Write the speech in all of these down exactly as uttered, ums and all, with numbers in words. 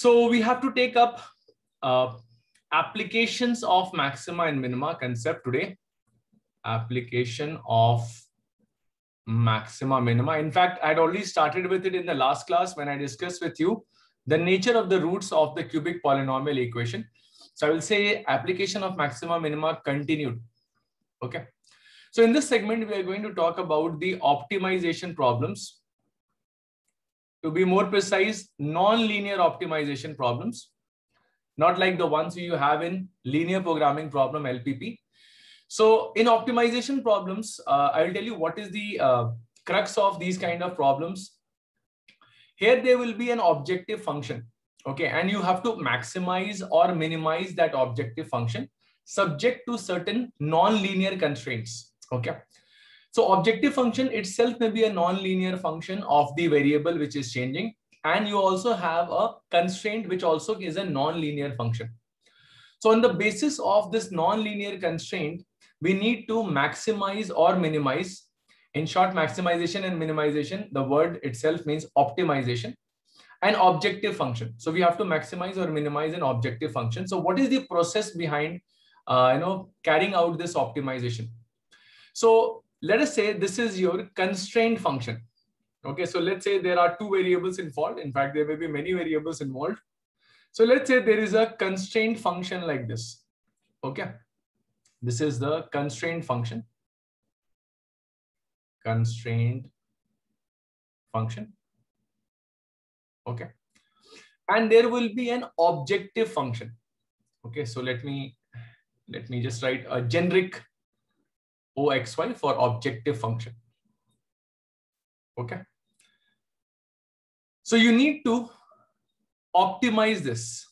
So we have to take up uh, applications of maxima and minima concept today. Application of maxima minima. In fact, I'd already started with it in the last class when I discussed with you the nature of the roots of the cubic polynomial equation. So I will say application of maxima minima continued. Okay. So in this segment, we are going to talk about the optimization problems. To be more precise, non-linear optimization problems, not like the ones you have in linear programming problem, L P P. So in optimization problems, uh, I will tell you what is the uh, crux of these kind of problems. Here there will be an objective function, okay, and you have to maximize or minimize that objective function subject to certain non-linear constraints, okay. So objective function itself may be a non-linear function of the variable which is changing, and you also have a constraint which also is a non-linear function. So on the basis of this non-linear constraint, we need to maximize or minimize. In short, maximization and minimization, the word itself means optimization, an objective function. So we have to maximize or minimize an objective function. So what is the process behind uh, you know, carrying out this optimization? So let us say this is your constraint function. Okay, so let's say there are two variables involved. In fact, there may be many variables involved. So let's say there is a constraint function like this. Okay, this is the constraint function. Constraint function. Okay, and there will be an objective function. Okay, so let me let me just write a generic O X Y for objective function. Okay, so you need to optimize this,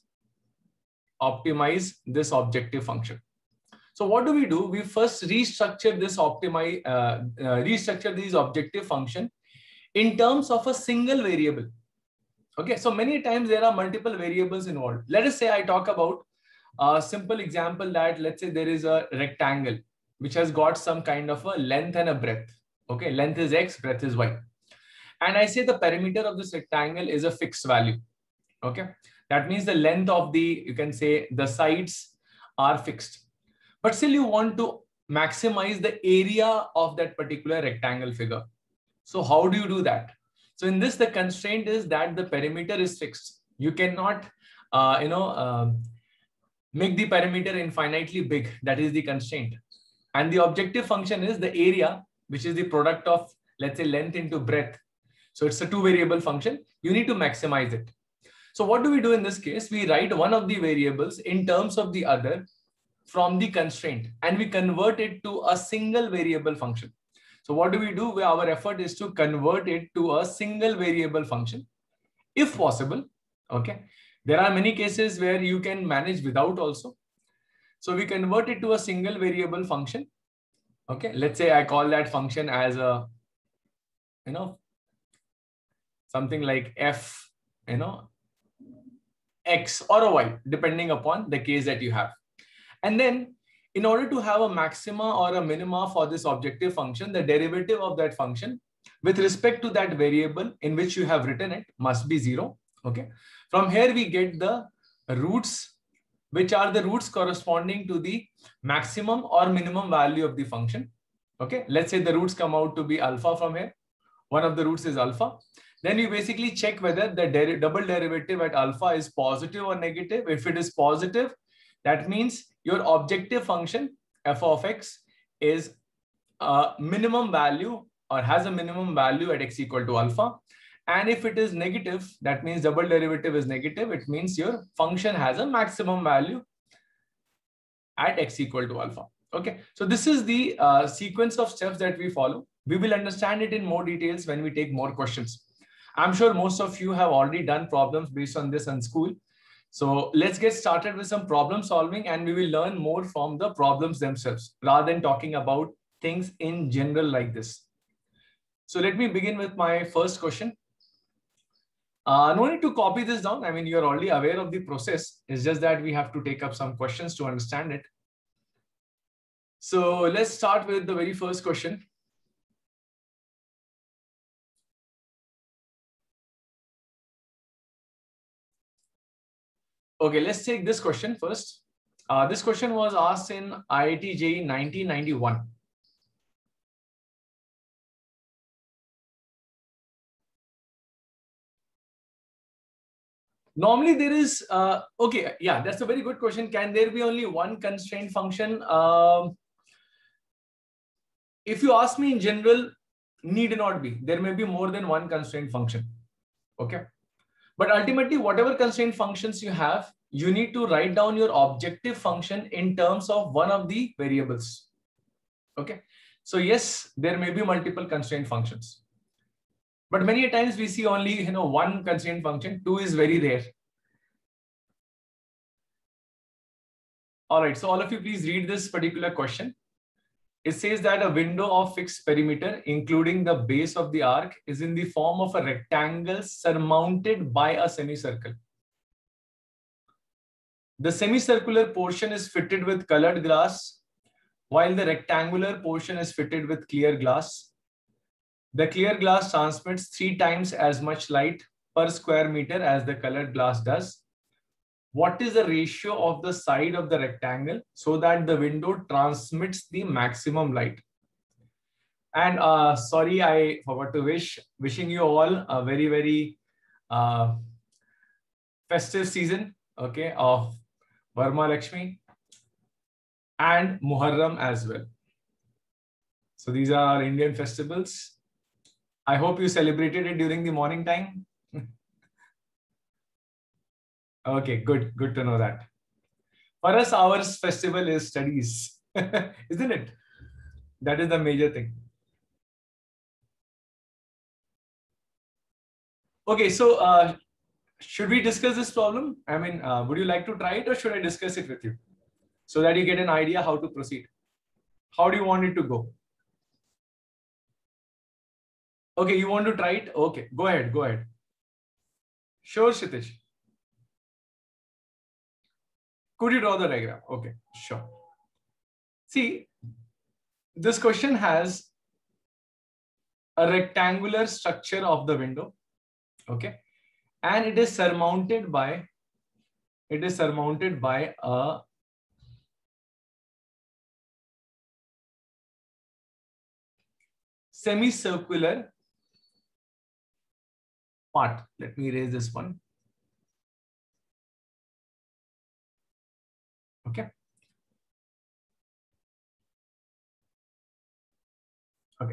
optimize this objective function. So what do we do? We first restructure this optimize, uh, uh, restructure these objective function in terms of a single variable. Okay, so many times there are multiple variables involved. Let us say I talk about a simple example that let's say there is a rectangle which has got some kind of a length and a breadth. Okay, length is X, breadth is Y. And I say the perimeter of this rectangle is a fixed value. Okay, that means the length of the, you can say the sides are fixed. But still you want to maximize the area of that particular rectangle figure. So how do you do that? So in this, the constraint is that the perimeter is fixed. You cannot, uh, you know, uh, make the perimeter infinitely big. That is the constraint. And the objective function is the area, which is the product of, let's say, length into breadth. So it's a two variable function. You need to maximize it. So what do we do in this case? We write one of the variables in terms of the other from the constraint, and we convert it to a single variable function. So what do we do? Our effort is to convert it to a single variable function, if possible. Okay. There are many cases where you can manage without also. So we convert it to a single variable function. Okay. Let's say I call that function as a, you know, something like f, you know, x or a y, depending upon the case that you have. And then in order to have a maxima or a minima for this objective function, the derivative of that function with respect to that variable in which you have written it must be zero. Okay. From here we get the roots, which are the roots corresponding to the maximum or minimum value of the function. Okay. Let's say the roots come out to be alpha from here. One of the roots is alpha. Then you basically check whether the der double derivative at alpha is positive or negative. If it is positive, that means your objective function f of x is a minimum value or has a minimum value at x equal to alpha. And if it is negative, that means double derivative is negative. It means your function has a maximum value at x equal to alpha. Okay, so this is the uh, sequence of steps that we follow. We will understand it in more details when we take more questions. I'm sure most of you have already done problems based on this in school. So let's get started with some problem solving, and we will learn more from the problems themselves rather than talking about things in general like this. So let me begin with my first question. Uh, no need to copy this down. I mean, you're already aware of the process. It's just that we have to take up some questions to understand it. So let's start with the very first question. Okay, let's take this question first. Uh, this question was asked in I I T J E E nineteen ninety-one. Normally there is, uh, okay, yeah, that's a very good question. Can there be only one constraint function? Um, if you ask me in general, need not be. There may be more than one constraint function. Okay. But ultimately, whatever constraint functions you have, you need to write down your objective function in terms of one of the variables. Okay. So yes, there may be multiple constraint functions. But many times we see only, you know, one constraint function, two is very rare. All right, so all of you please read this particular question. It says that a window of fixed perimeter, including the base of the arc, is in the form of a rectangle surmounted by a semicircle. The semicircular portion is fitted with colored glass, while the rectangular portion is fitted with clear glass. The clear glass transmits three times as much light per square meter as the colored glass does. What is the ratio of the side of the rectangle so that the window transmits the maximum light? And uh, sorry, I forgot to wish, wishing you all a very, very uh, festive season, okay, of Varma Lakshmi and Muharram as well. So these are our Indian festivals. I hope you celebrated it during the morning time. Okay, good. Good to know that. For us, our festival is studies, isn't it? That is the major thing. Okay, so uh, should we discuss this problem? I mean, uh, would you like to try it or should I discuss it with you so that you get an idea how to proceed? How do you want it to go? Okay, you want to try it? Okay, go ahead, go ahead. Sure, Kshitij. Could you draw the diagram? Okay, sure. See, this question has a rectangular structure of the window, okay, and it is surmounted by, it is surmounted by a semicircular part. Let me erase this one. Okay. Okay.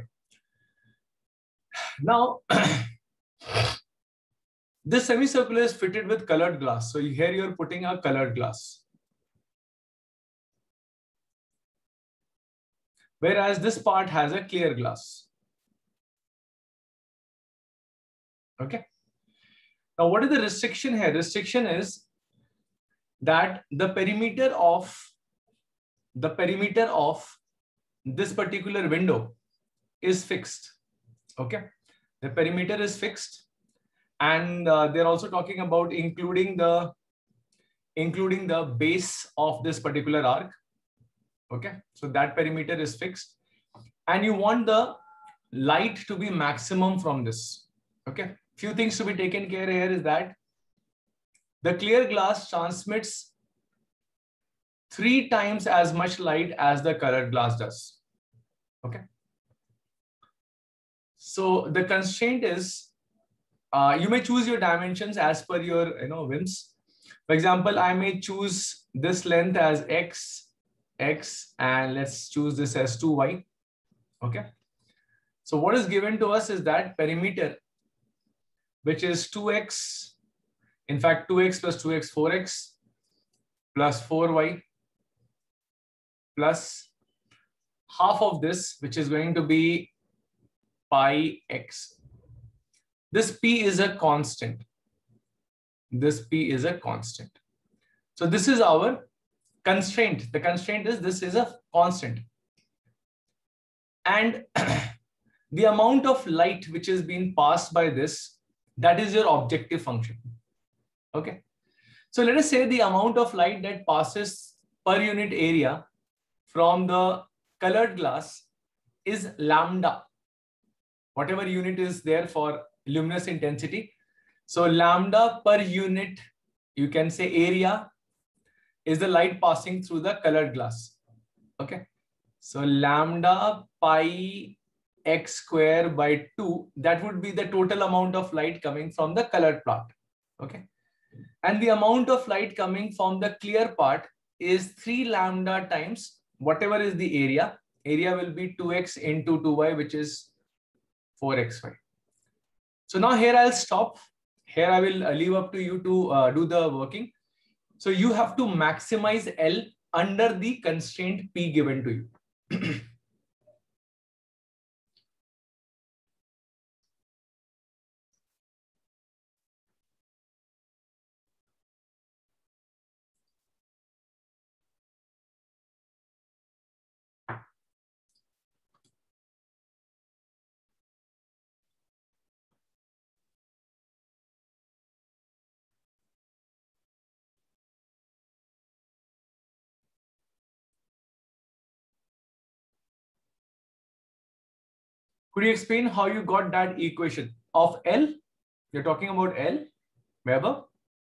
Now, this semicircular is fitted with colored glass. So here you're putting a colored glass. Whereas this part has a clear glass. Okay. Now, what is the restriction here? Restriction is that the perimeter of the perimeter of this particular window is fixed. Okay. The perimeter is fixed. And uh, they're also talking about including the including the base of this particular arc. Okay, so that perimeter is fixed, and you want the light to be maximum from this. Okay, few things to be taken care here is that the clear glass transmits three times as much light as the colored glass does. Okay, so the constraint is uh, you may choose your dimensions as per your you know whims. For example, I may choose this length as x, x, and let's choose this as two y. Okay. So what is given to us is that perimeter, which is two x, in fact, two x plus two x, four x, plus four y, plus half of this, which is going to be pi x. This p is a constant. This p is a constant. So this is our constraint. The constraint is this is a constant. And the amount of light which is being passed by this, that is your objective function. Okay. So let us say the amount of light that passes per unit area from the colored glass is lambda. Whatever unit is there for luminous intensity. So lambda per unit you can say area is the light passing through the colored glass. Okay. So lambda pi x square by two, that would be the total amount of light coming from the colored part. Okay. And the amount of light coming from the clear part is three lambda times whatever is the area. Area will be two x into two y, which is four x y. So now here I'll stop. Here I will leave up to you to uh, do the working. So you have to maximize L under the constraint P given to you. Could you explain how you got that equation of L? You're talking about L, Weber.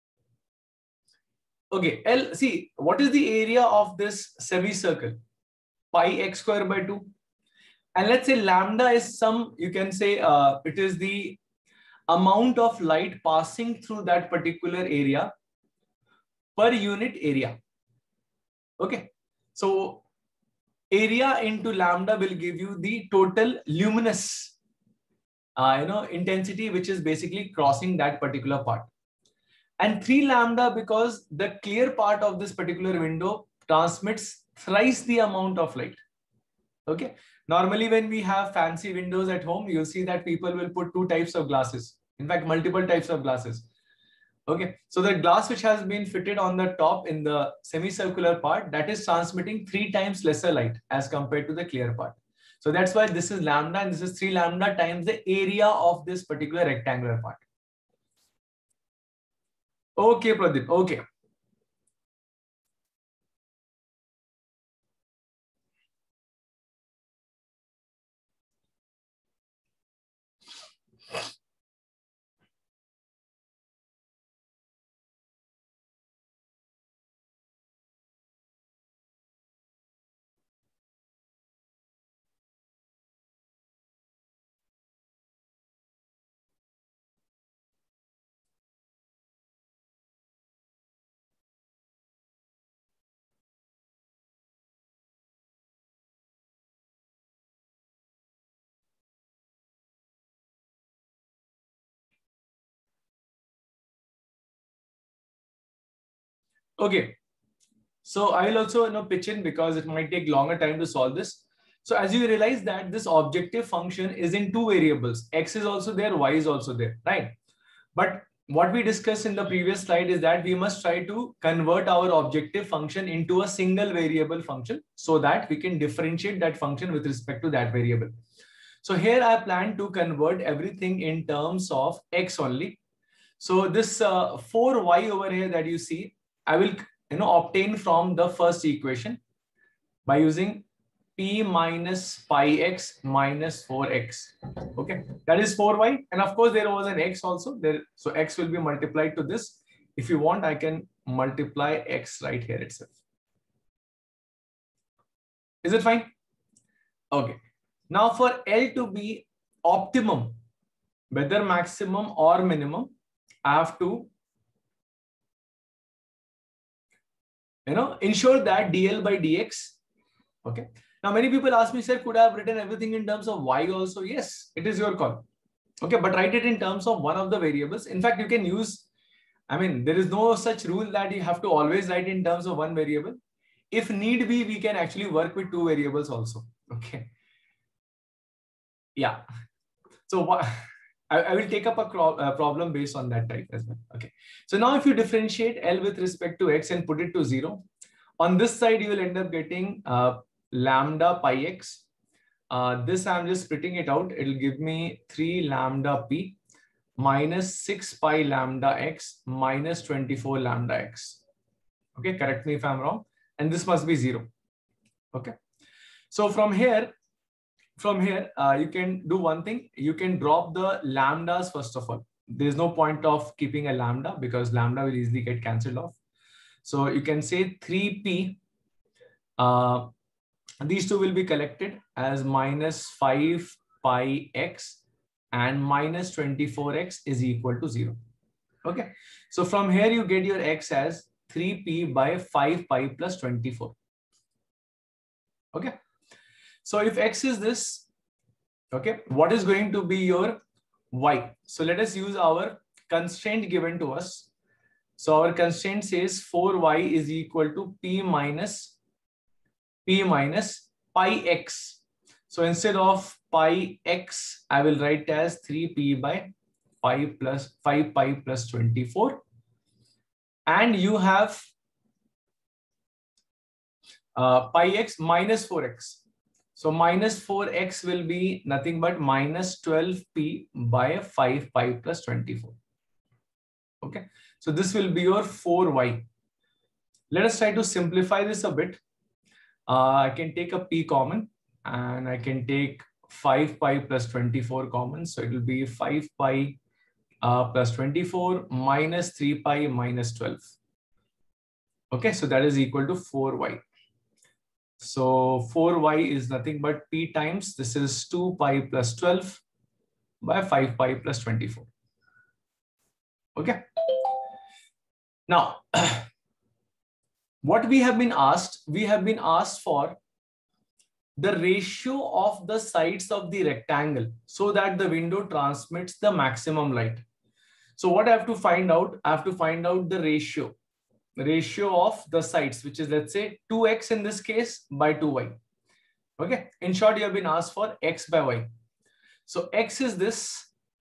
Okay, L, see, what is the area of this semicircle? Pi x square by two. And let's say lambda is some, you can say uh, it is the amount of light passing through that particular area per unit area. Okay, so area into lambda will give you the total luminous uh, you know, intensity, which is basically crossing that particular part. And three lambda because the clear part of this particular window transmits thrice the amount of light. Okay. Normally, when we have fancy windows at home, you'll see that people will put two types of glasses. In fact, multiple types of glasses. Okay. So the glass which has been fitted on the top in the semicircular part, that is transmitting three times lesser light as compared to the clear part. So that's why this is lambda and this is three lambda times the area of this particular rectangular part. Okay, Pradeep. Okay. Okay. So I will also you know, pitch in because it might take longer time to solve this. So as you realize that this objective function is in two variables, x is also there, y is also there, right? But what we discussed in the previous slide is that we must try to convert our objective function into a single variable function so that we can differentiate that function with respect to that variable. So here I plan to convert everything in terms of x only. So this uh, four y over here that you see, I will you know, obtain from the first equation by using p minus pi x minus four x. Okay, that is four y. And of course, there was an x also there. So x will be multiplied to this. If you want, I can multiply x right here itself. Is it fine? Okay. Now for L to be optimum, whether maximum or minimum, I have to you know, ensure that dl by dx. Okay. Now, many people ask me, sir, could I have written everything in terms of y also? Yes, it is your call. Okay. But write it in terms of one of the variables. In fact, you can use, I mean, there is no such rule that you have to always write in terms of one variable. If need be, we can actually work with two variables also. Okay. Yeah. So what? I will take up a problem based on that type as well. Okay. So now if you differentiate L with respect to x and put it to zero, on this side, you will end up getting uh, lambda pi x. Uh, this I'm just splitting it out. It will give me three lambda p minus six pi lambda x minus twenty-four lambda x. Okay. Correct me if I'm wrong. And this must be zero. Okay. So from here, From here, uh, you can do one thing. You can drop the lambdas first of all. there's no point of keeping a lambda because lambda will easily get cancelled off. So you can say three p, uh, these two will be collected as minus five pi x and minus twenty-four x is equal to zero. Okay. So from here you get your x as three p by five pi plus twenty-four. Okay. So if x is this, okay, what is going to be your y? So let us use our constraint given to us. So our constraint says four y is equal to p minus p minus pi x. So instead of pi x, I will write as three p by five plus five pi plus twenty-four. And you have uh, pi x minus four x. So minus four x will be nothing but minus twelve p by five pi plus twenty-four. Okay. So this will be your four y. Let us try to simplify this a bit. Uh, I can take a p common and I can take five pi plus twenty-four common. So it will be five pi uh, plus twenty-four minus three pi minus twelve. Okay, so that is equal to four y. So four y is nothing but p times, this is two pi plus twelve by five pi plus twenty-four. Okay. Now, what we have been asked, we have been asked for the ratio of the sides of the rectangle so that the window transmits the maximum light. So what I have to find out, I have to find out the ratio, ratio of the sides, which is, let's say, two x in this case by two y. Okay. In short, you have been asked for x by y. So x is this,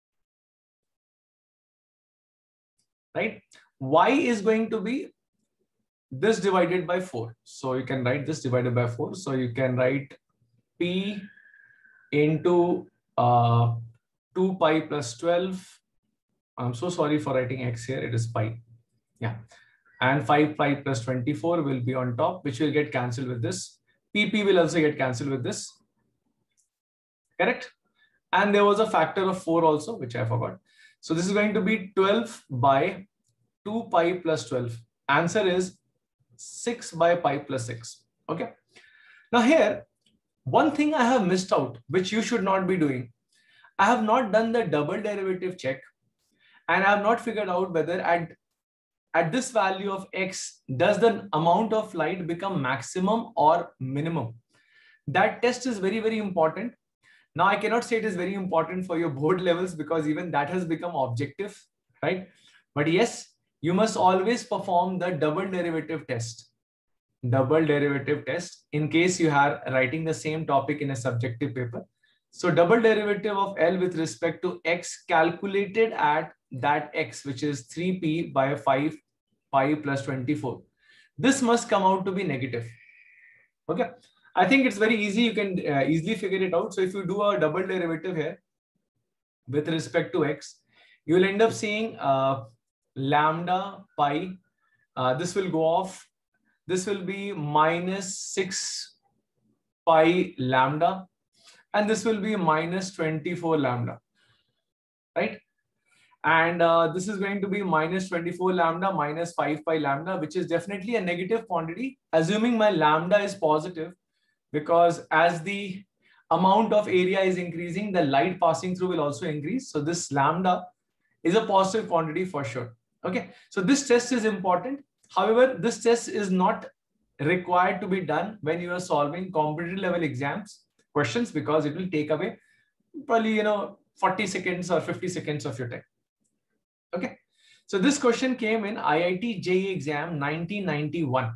right? Y is going to be this divided by four. So you can write this divided by four. So you can write p into uh, two pi plus twelve. I'm so sorry for writing x here. It is pi. Yeah. And five pi plus twenty-four will be on top, which will get cancelled with this. P P will also get cancelled with this. Correct? And there was a factor of four also, which I forgot. So this is going to be twelve by two pi plus twelve. Answer is six by pi plus six. Okay. Now here, one thing I have missed out, which you should not be doing. I have not done the double derivative check and I have not figured out whether at, at this value of x, does the amount of light become maximum or minimum? That test is very, very important. Now I cannot say it is very important for your board levels because even that has become objective, right? But yes, you must always perform the double derivative test. Double derivative test in case you are writing the same topic in a subjective paper. So double derivative of L with respect to x calculated at that x, which is three p by five pi plus twenty-four. This must come out to be negative. Okay. I think it's very easy. You can uh, easily figure it out. So if you do a double derivative here with respect to x, you will end up seeing uh, lambda pi. Uh, this will go off. This will be minus six pi lambda. And this will be minus twenty-four lambda. Right? And uh, this is going to be minus twenty-four lambda minus five pi lambda, which is definitely a negative quantity, assuming my lambda is positive, because as the amount of area is increasing, the light passing through will also increase. So this lambda is a positive quantity for sure. Okay. So this test is important. However, this test is not required to be done when you are solving competitive level exams questions, because it will take away probably, you know, forty seconds or fifty seconds of your time. Okay. So this question came in I I T J E E exam nineteen ninety-one.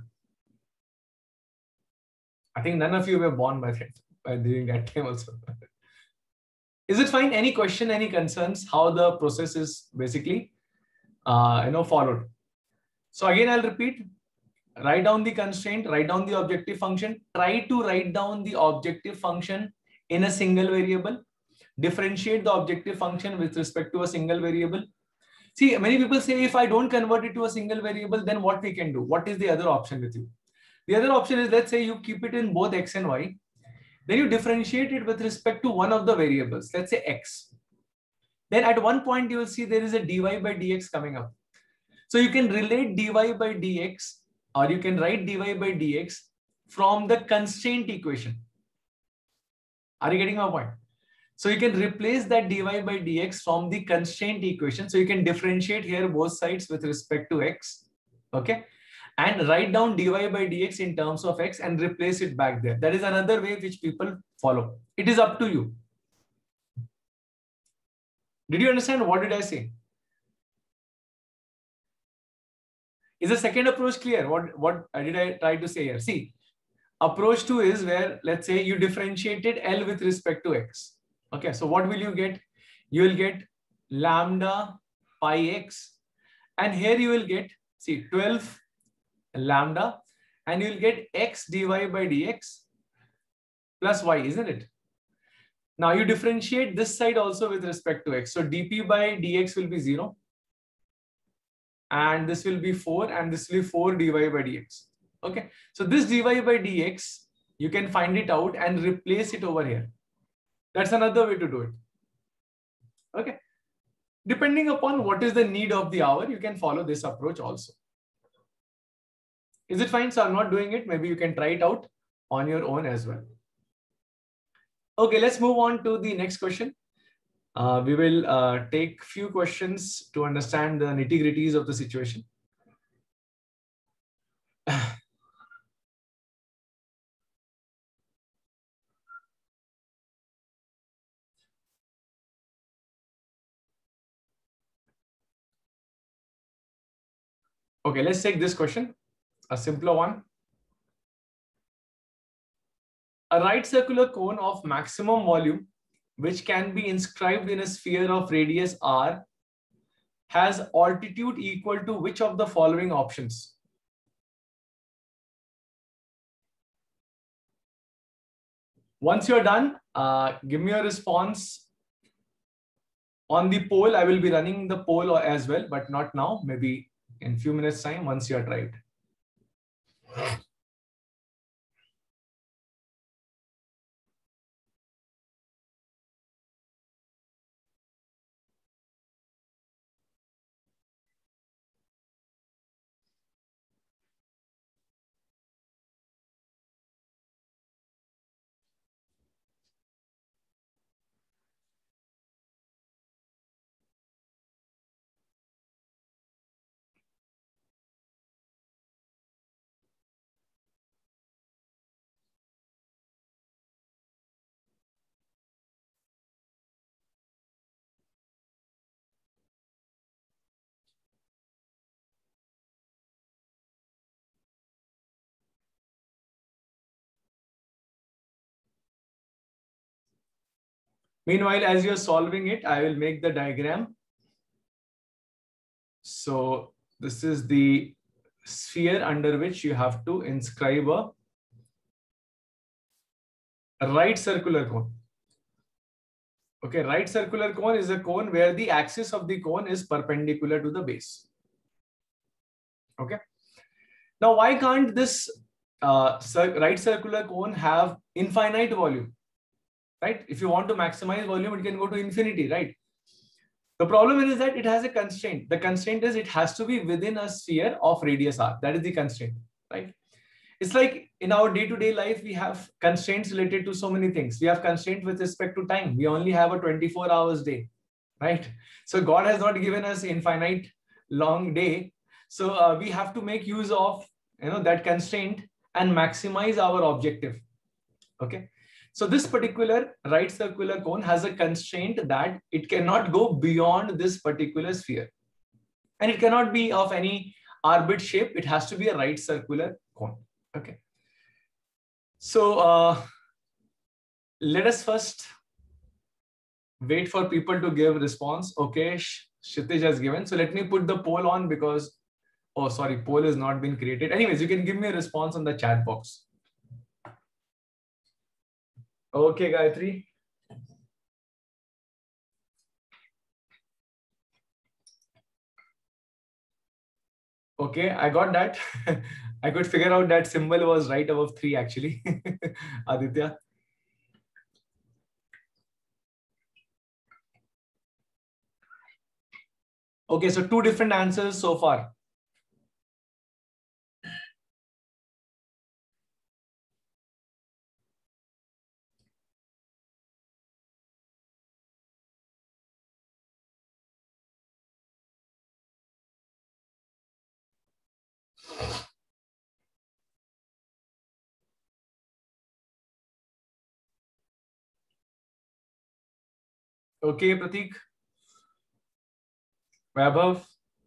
I think none of you were born by that, by during that time also. Is it fine? Any question, any concerns, how the process is basically uh, you know, followed? So again, I'll repeat, write down the constraint, write down the objective function, try to write down the objective function in a single variable, differentiate the objective function with respect to a single variable. See, many people say, if I don't convert it to a single variable, then what we can do? What is the other option with you? The other option is, let's say you keep it in both x and y. Then you differentiate it with respect to one of the variables, let's say x. then at one point you will see there is a dy by dx coming up. So you can relate dy by dx, or you can write dy by dx from the constraint equation. Are you getting my point? So you can replace that dy by dx from the constraint equation. So you can differentiate here both sides with respect to x, okay? And write down dy by dx in terms of x and replace it back there. That is another way which people follow. It is up to you. Did you understand? What did I say? Is the second approach clear? What, what did I try to say here? See, approach two is where, let's say, you differentiated L with respect to x. Okay, so what will you get? You will get lambda pi x. And here you will get, see, twelve lambda. And you will get x dy by dx plus y, isn't it? Now you differentiate this side also with respect to x. So dp by dx will be zero. And this will be four. And this will be four dy by dx. Okay. So this dy by dx, you can find it out and replace it over here. That's another way to do it. Okay. Depending upon what is the need of the hour, you can follow this approach also. Is it fine? So I'm not doing it. Maybe you can try it out on your own as well. Okay, let's move on to the next question. Uh, we will uh, take few questions to understand the nitty-gritties of the situation. Okay, let's take this question, a simpler one. A right circular cone of maximum volume, which can be inscribed in a sphere of radius r, has altitude equal to which of the following options? Once you're done, uh, give me a response on the poll. I will be running the poll as well, but not now, maybe in few minutes time once you are tried. Meanwhile, as you're solving it, I will make the diagram. So this is the sphere under which you have to inscribe a right circular cone. Okay, right circular cone is a cone where the axis of the cone is perpendicular to the base. Okay. Now, why can't this uh, cir right circular cone have infinite volume? Right? If you want to maximize volume, it can go to infinity, right? The problem is that it has a constraint. The constraint is it has to be within a sphere of radius r. That is the constraint, right? It's like in our day-to-day life, we have constraints related to so many things. We have constraints with respect to time. We only have a twenty-four hours day, right? So God has not given us infinite long day. So uh, we have to make use of, you know, that constraint and maximize our objective. Okay. So this particular right circular cone has a constraint that it cannot go beyond this particular sphere. And it cannot be of any orbit shape. It has to be a right circular cone. Okay. So uh, let us first wait for people to give response. Okay, Kshitij has given. So let me put the poll on because, oh, sorry, poll has not been created. Anyways, you can give me a response on the chat box. Okay, Gayatri. Okay, I got that. I could figure out that symbol was right above three actually. Aditya. Okay, so two different answers so far. Okay, Pratik. Vaibhav.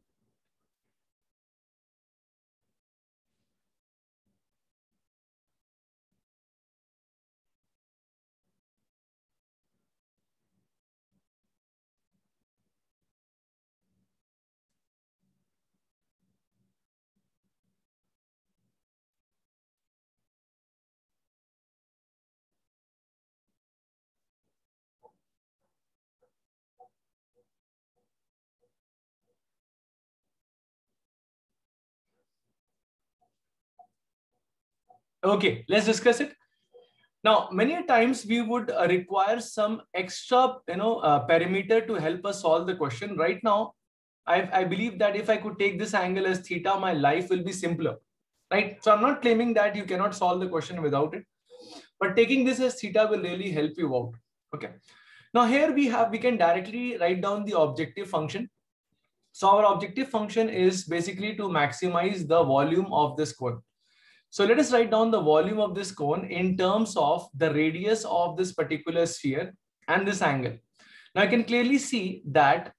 Okay, let's discuss it. Now, many times we would uh, require some extra, you know, uh, parameter to help us solve the question. Right now, I, I believe that if I could take this angle as theta, my life will be simpler, right? So I'm not claiming that you cannot solve the question without it, but taking this as theta will really help you out. Okay. Now here we have, we can directly write down the objective function. So our objective function is basically to maximize the volume of this cone. So let us write down the volume of this cone in terms of the radius of this particular sphere and this angle. Now I can clearly see that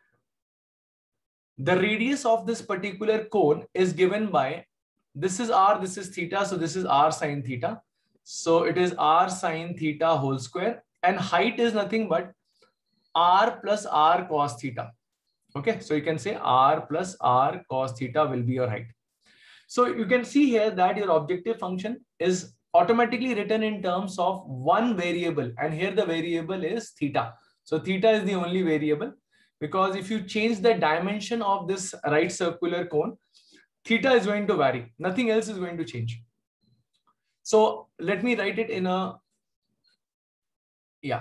the radius of this particular cone is given by, this is r, this is theta, so this is r sine theta. So it is r sine theta whole square, and height is nothing but r plus r cos theta. Okay, so you can say r plus r cos theta will be your height. So you can see here that your objective function is automatically written in terms of one variable, and here the variable is theta. So theta is the only variable, because if you change the dimension of this right circular cone, theta is going to vary. Nothing else is going to change. So let me write it in a, yeah,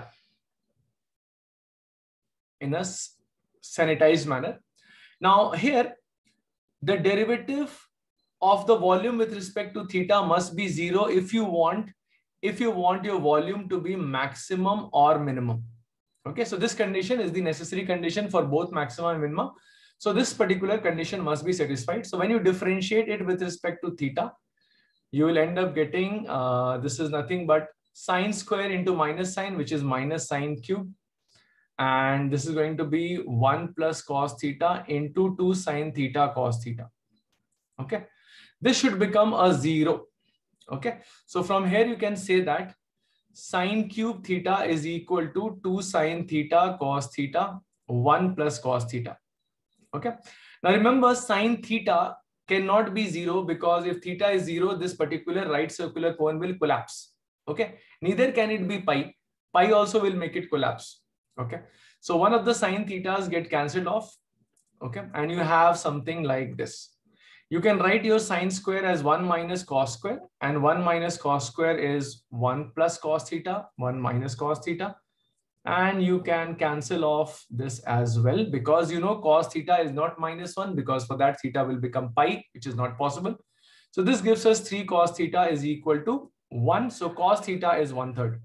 in a sanitized manner. Now here, the derivative of the volume with respect to theta must be zero if you want, if you want your volume to be maximum or minimum. Okay, so this condition is the necessary condition for both maximum and minimum. So this particular condition must be satisfied. So when you differentiate it with respect to theta, you will end up getting, uh, this is nothing but sine square into minus sine, which is minus sine cube. And this is going to be one plus cos theta into two sine theta cos theta. Okay, this should become a zero. Okay, so from here you can say that sine cube theta is equal to two sine theta cos theta, one plus cos theta. Okay, now remember, sine theta cannot be zero, because if theta is zero, this particular right circular cone will collapse. Okay, neither can it be pi. Pi also will make it collapse. Okay, so one of the sine thetas get cancelled off. Okay, and you have something like this. You can write your sine square as one minus cos square, and one minus cos square is one plus cos theta, one minus cos theta. And you can cancel off this as well, because you know cos theta is not minus one, because for that theta will become pi, which is not possible. So this gives us three cos theta is equal to one. So cos theta is one third.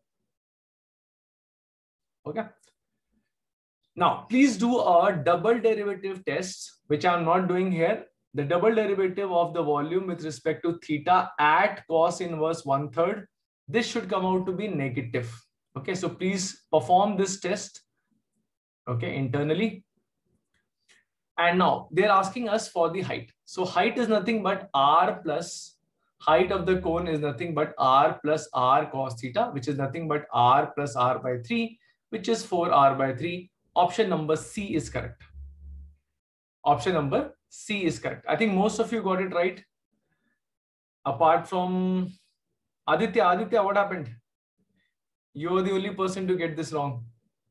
Okay. Now, please do a double derivative test, which I'm not doing here. The double derivative of the volume with respect to theta at cos inverse one third, this should come out to be negative. Okay, so please perform this test, okay, internally. And now they're asking us for the height. So height is nothing but r plus, height of the cone is nothing but r plus r cos theta, which is nothing but r plus r by three, which is four r by three. Option number C is correct. Option number C is correct. I think most of you got it right. Apart from Aditya. Aditya, what happened? You're the only person to get this wrong.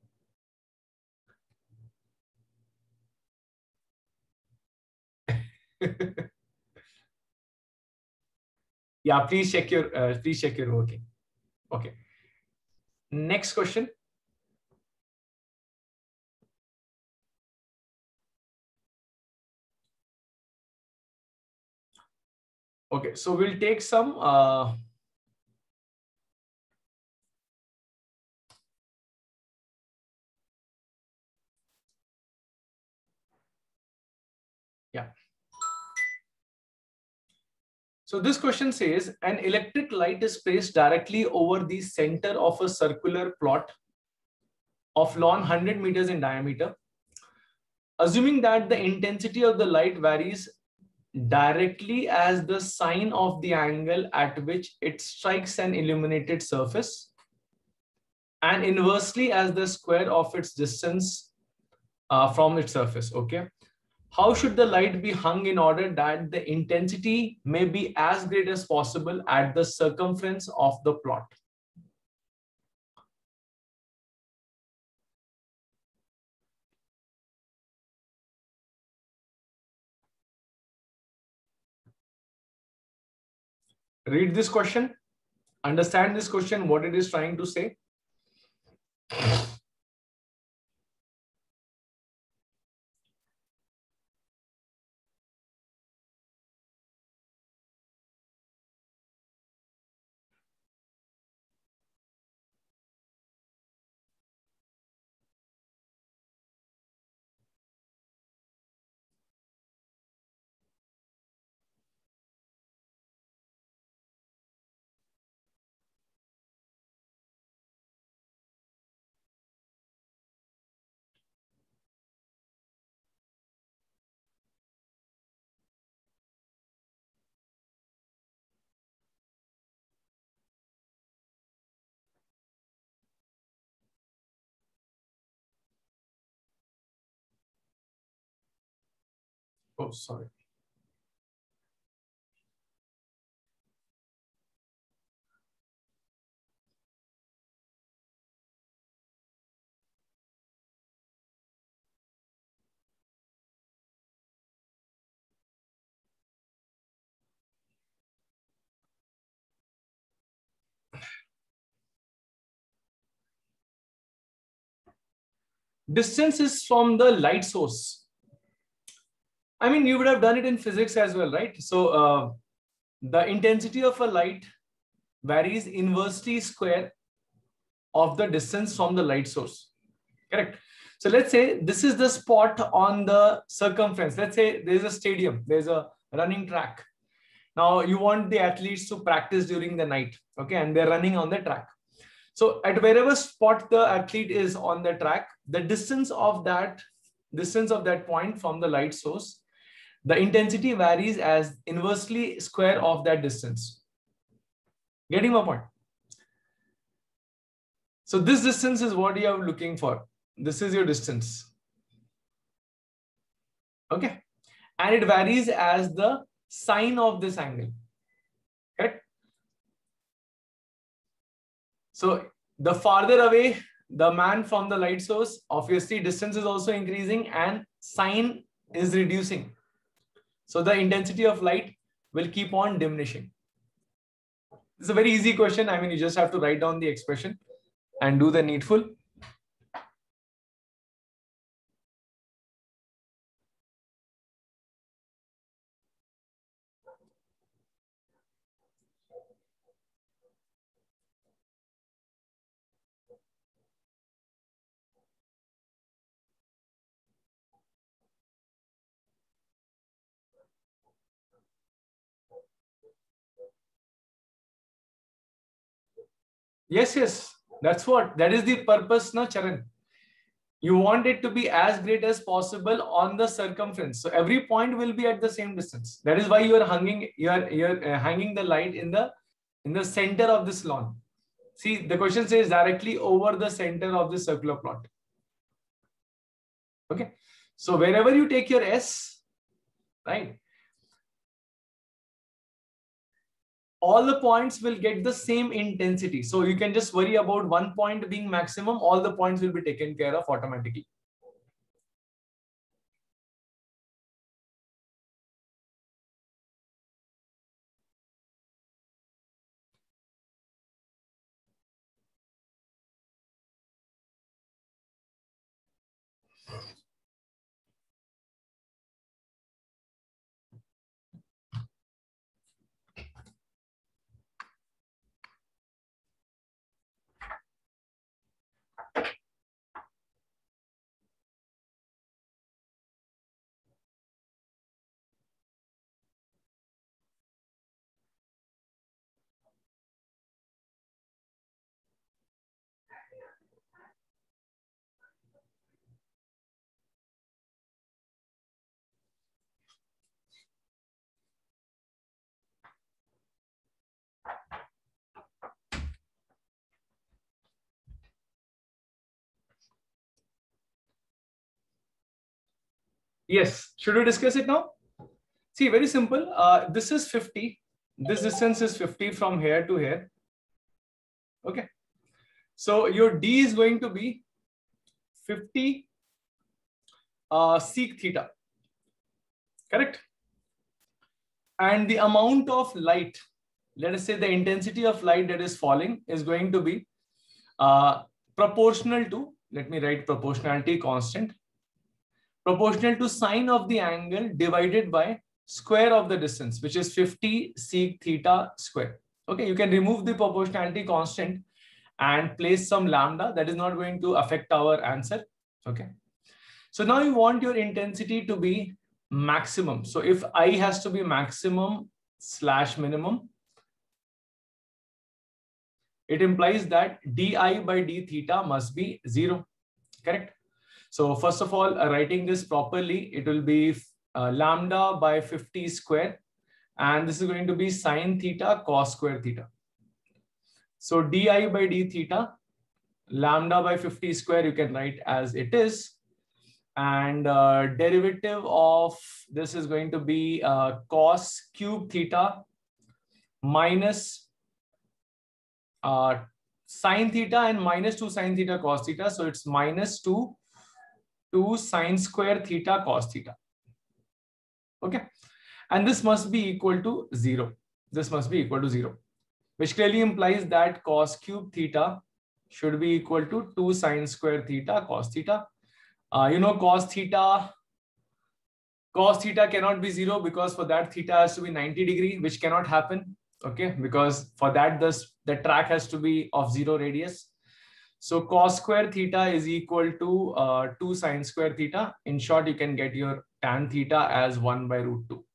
Yeah, please check your uh, please check your working. Okay. Next question. Okay, so we'll take some uh, yeah. So this question says an electric light is placed directly over the center of a circular plot of lawn one hundred meters in diameter. Assuming that the intensity of the light varies directly as the sine of the angle at which it strikes an illuminated surface, and inversely as the square of its distance uh, from its surface. Okay. How should the light be hung in order that the intensity may be as great as possible at the circumference of the plot? Read this question, understand this question, what it is trying to say. Oh, sorry. Distance is from the light source. I mean, you would have done it in physics as well, right? So uh, the intensity of a light varies inversely square of the distance from the light source. Correct. So let's say this is the spot on the circumference. Let's say there's a stadium, there's a running track. Now you want the athletes to practice during the night, okay, and they're running on the track. So at wherever spot the athlete is on the track, the distance of that distance of that point from the light source, the intensity varies as inversely square of that distance. Getting my point? So this distance is what you are looking for. This is your distance. Okay. And it varies as the sine of this angle. Correct? So the farther away the man from the light source, obviously distance is also increasing and sine is reducing. So the intensity of light will keep on diminishing. It's a very easy question. I mean, you just have to write down the expression and do the needful. Yes, yes. That's what. That is the purpose, na, Charan. You want it to be as great as possible on the circumference. So every point will be at the same distance. That is why you are hanging, you are, you are uh, hanging the light in the in the center of this lawn. See, the question says directly over the center of the circular plot. Okay. So wherever you take your S, right, all the points will get the same intensity. So you can just worry about one point being maximum. All the points will be taken care of automatically. Yes. Should we discuss it now? See, very simple. Uh, this is fifty. This distance is fifty from here to here. Okay. So your D is going to be fifty uh, sec theta. Correct? And the amount of light, let us say the intensity of light that is falling is going to be uh, proportional to, let me write proportionality constant, proportional to sine of the angle divided by square of the distance, which is fifty sec theta square. Okay, you can remove the proportionality constant and place some lambda. That is not going to affect our answer. Okay. So now you want your intensity to be maximum. So if I has to be maximum slash minimum, it implies that di by d theta must be zero. Correct? So first of all, uh, writing this properly, it will be uh, lambda by fifty square. And this is going to be sine theta cos square theta. So di by d theta, lambda by fifty square, you can write as it is. And uh, derivative of this is going to be uh, cos cube theta minus uh, sine theta and minus two sine theta cos theta. So it's minus two, two sine square theta cos theta. Okay. And this must be equal to zero. This must be equal to zero, which clearly implies that cos cube theta should be equal to two sine square theta cos theta. Uh, you know, cos theta, cos theta cannot be zero because for that theta has to be ninety degree, which cannot happen. Okay, because for that this the track has to be of zero radius. So cos square theta is equal to uh, two sine square theta. In short, you can get your tan theta as one by root two.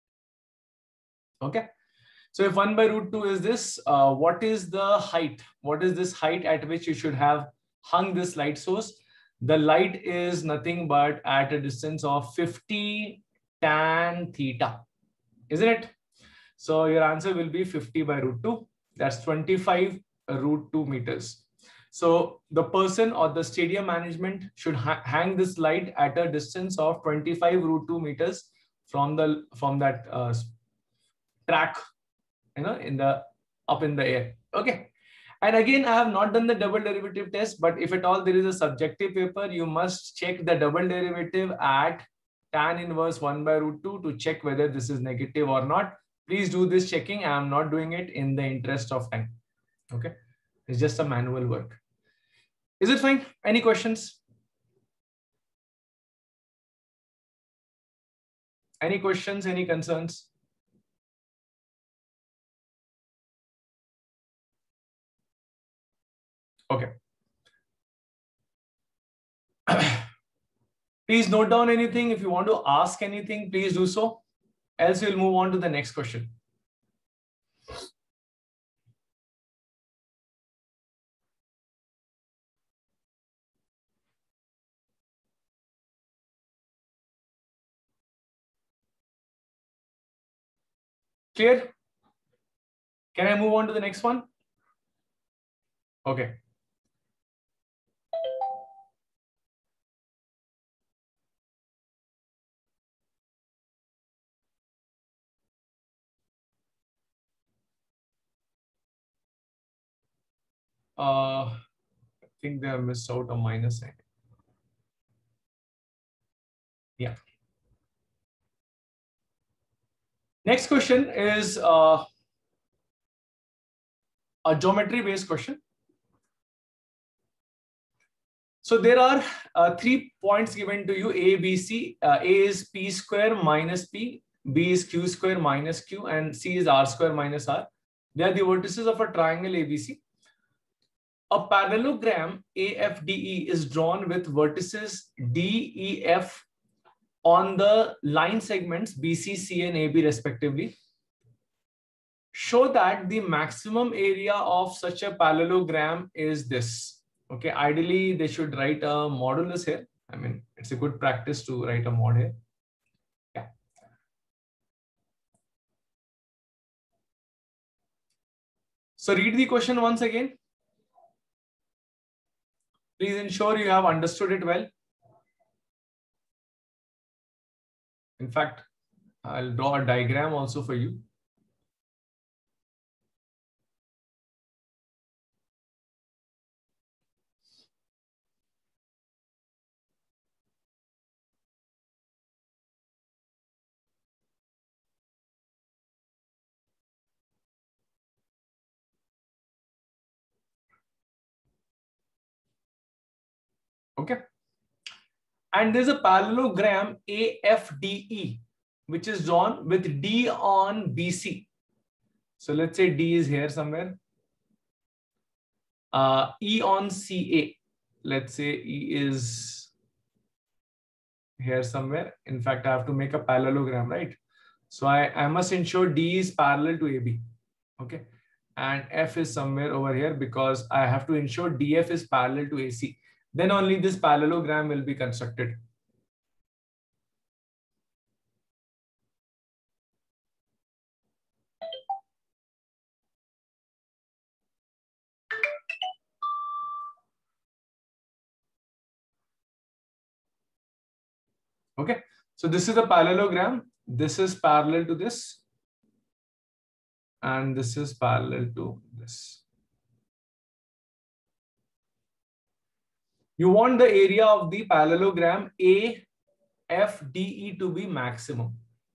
Okay. So if one by root two is this, uh, what is the height? What is this height at which you should have hung this light source? The light is nothing but at a distance of fifty tan theta, isn't it? So your answer will be fifty by root two. That's twenty-five root two meters. So the person or the stadium management should ha hang this light at a distance of twenty-five root two meters from the from that uh, track, you know, in the up in the air. Okay. And again, I have not done the double derivative test, but if at all there is a subjective paper, you must check the double derivative at tan inverse one by root two to check whether this is negative or not. Please do this checking. I am not doing it in the interest of time. Okay. It's just a manual work. Is it fine? Any questions? Any questions? Any concerns? Okay. Please note down anything. If you want to ask anything, please do so. Else we'll move on to the next question. Clear? Can I move on to the next one? Okay. Uh, I think they have missed out a minus sign. Yeah. Next question is uh, a geometry based question. So there are uh, three points given to you, A, B, C. Uh, A is P square minus P, B is Q square minus Q, and C is R square minus R. They are the vertices of a triangle A B C. A parallelogram A F D E is drawn with vertices D, E, F on the line segments B C, C, and A B respectively. Show that the maximum area of such a parallelogram is this. Okay, ideally they should write a modulus here. I mean, it's a good practice to write a mod here. Yeah. So read the question once again. Please ensure you have understood it well. In fact, I'll draw a diagram also for you. Okay. And there's a parallelogram A F D E, which is drawn with D on B C. So let's say D is here somewhere. Uh, E on C A. Let's say E is here somewhere. In fact, I have to make a parallelogram, right? So I, I must ensure D is parallel to A B. Okay. And F is somewhere over here because I have to ensure D F is parallel to A C. Then only this parallelogram will be constructed. Okay, so this is a parallelogram. This is parallel to this. And this is parallel to this. You want the area of the parallelogram A F D E to be maximum.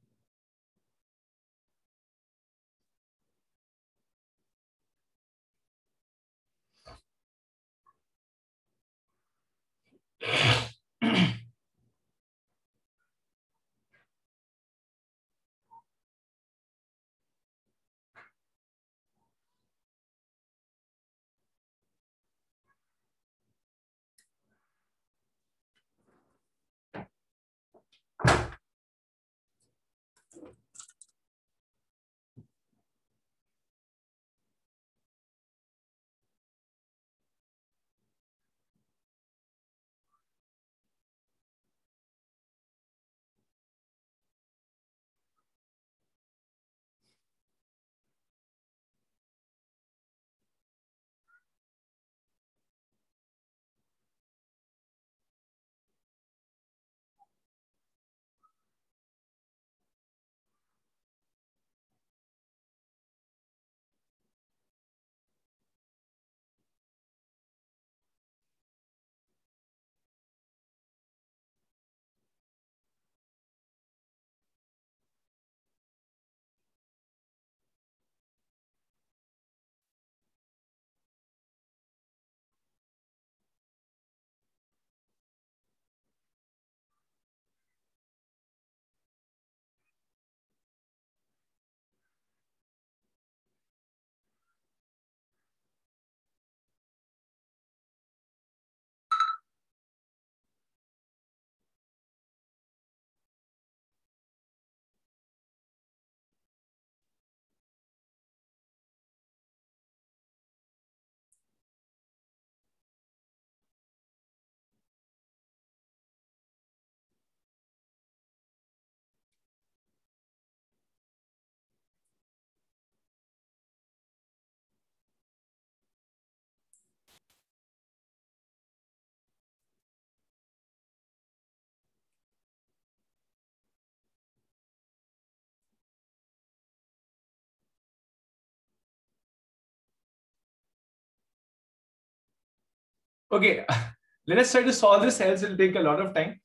Okay, let us try to solve this, else it will take a lot of time.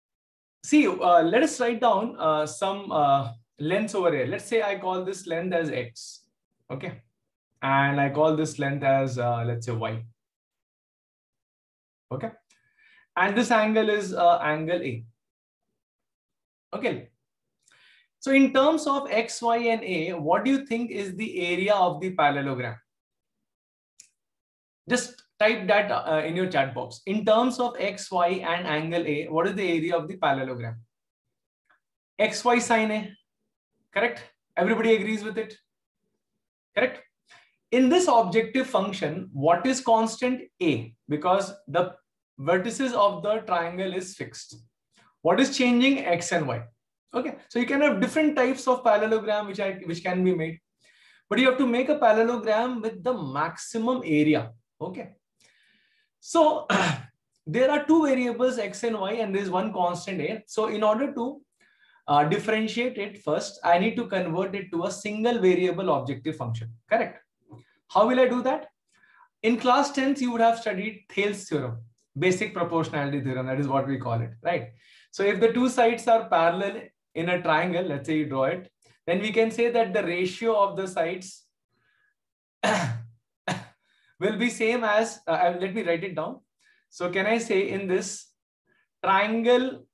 See, uh, let us write down uh, some uh, lengths over here. Let's say I call this length as X. Okay. And I call this length as, uh, let's say, Y. Okay. And this angle is uh, angle A. Okay. So in terms of X, Y, and A, what do you think is the area of the parallelogram? Just type that uh, in your chat box. In terms of X, Y, and angle A, what is the area of the parallelogram? X Y sine A. Correct? Everybody agrees with it? Correct? In this objective function, what is constant? A, because the vertices of the triangle is fixed. What is changing? X and Y. Okay, so you can have different types of parallelogram which, I, which can be made. But you have to make a parallelogram with the maximum area. Okay. So there are two variables X and Y and there is one constant A. So in order to uh, differentiate it first, I need to convert it to a single variable objective function. Correct? How will I do that? In class tenth, you would have studied Thales theorem, basic proportionality theorem. That is what we call it, right? So if the two sides are parallel in a triangle, let's say you draw it, then we can say that the ratio of the sides will be same as, uh, let me write it down. So can I say in this triangle,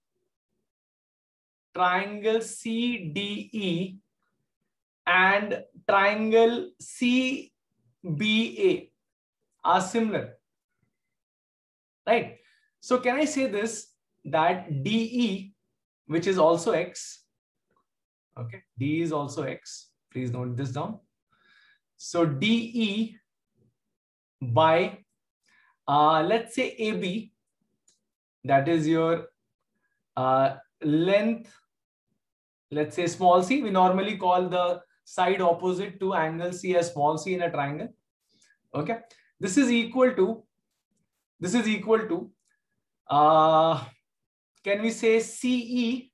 triangle C D E and triangle C B A are similar, right? So can I say this, that D E, which is also X, okay, D is also X, please note this down. So D E by, uh, let's say A B, that is your uh, length, let's say small c. We normally call the side opposite to angle C as small c in a triangle. Okay, this is equal to, this is equal to, uh, can we say C E